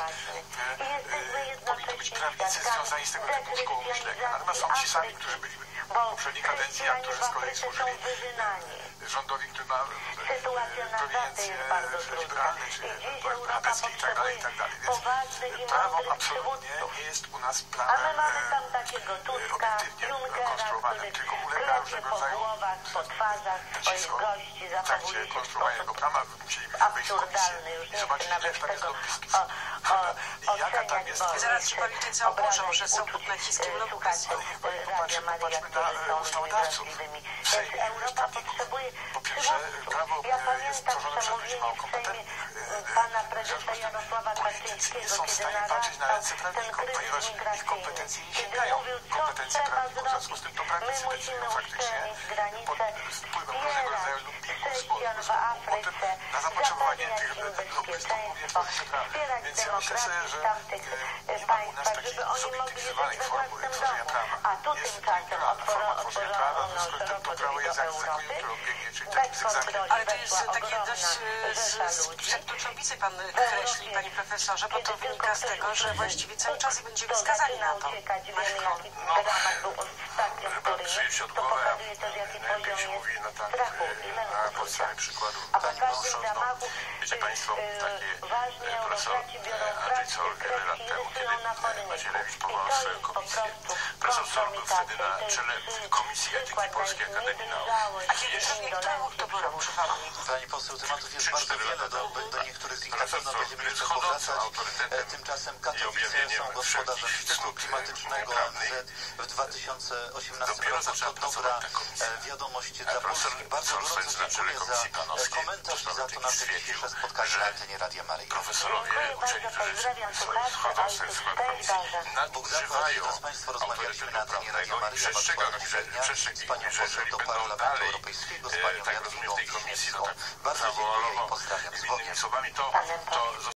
powinni być prawnicy związani z tego typu szkołą myślenia. Natomiast są ci sami, którzy byli w poprzedniej kadencji, a którzy z kolei służyli rządowi, który ma prowincje liberalne, czy brackie i tak dalej, i tak dalej. Więc prawo absolutnie nie jest u nas prawem obiektywnie konstruowanym, tylko ulega różnego rodzaju naciskom. W trakcie konstruowania tego prawa musielibyśmy wejść w komisję i zobaczyć, ile tam jest lobbystów. I jaka tam jest... Zaraz trzeba liczyć całą burzę, może są pod naciskiem lobbystów. Popatrzmy, popatrzmy na ustawodawców w Sejmie, prawników. Po pierwsze, prawo jest tworzone przez ludzi mało kompetentnych. W związku z tym politycy nie są w stanie patrzeć na ręce prawnikom, ponieważ ich kompetencje nie sięgają kompetencji prawników. W związku z tym to prawnicy decydują faktycznie pod wpływem różnego rodzaju lubbingów, potem na zapotrzebowanie tych lobbystów mówię tworzycie prawo. Więc ja myślę sobie, że nie ma u nas takiej zobiektywizowanej formuły tworzenia prawa. Jest koniunkturalna forma tworzenia prawa, w związku z tym to prawo jest jak za koniunkturą biegnie, czyli takim zygzakiem. Ale to jest takie dość przeptuczowicy pan kreśli, panie profesorze, bo to wynika z tego, że właściwie cały czas będziemy skazani na to. No, pan krzyje się od głowy, a najlepiej się mówi na, tak, na podstawie przykładu pani małżonką. Wiecie państwo, taki profesor Andrzej Zoll wiele lat temu, kiedy Macierewicz powołał swoją komisję, profesor Zoll był wtedy na czele Komisji Etyki Polskiej Akademii Nauk. A kiedy to było rok, Pani poseł, tematów jest bardzo wiele, do, do niektórych z nich na pewno będziemy jeszcze powracać. Tymczasem Katowice są gospodarzem szczytu klimatycznego O N Z w dwa tysiące osiemnastym roku. To dobra wiadomość dla Polski. Bardzo gorąco dziękuję za komentarz i za to nasze dzisiejsze spotkanie na antenie Radia Maryja. Profesorowie, uczeni, którzy wchodzą sobie w skład komisji, nadużywają autorytetu prawnego i przestrzegają, przestrzegli, że jeżeli będą dalej, tak rozumiem, w tej komisji, no tak, zawołano innymi słowami, to, to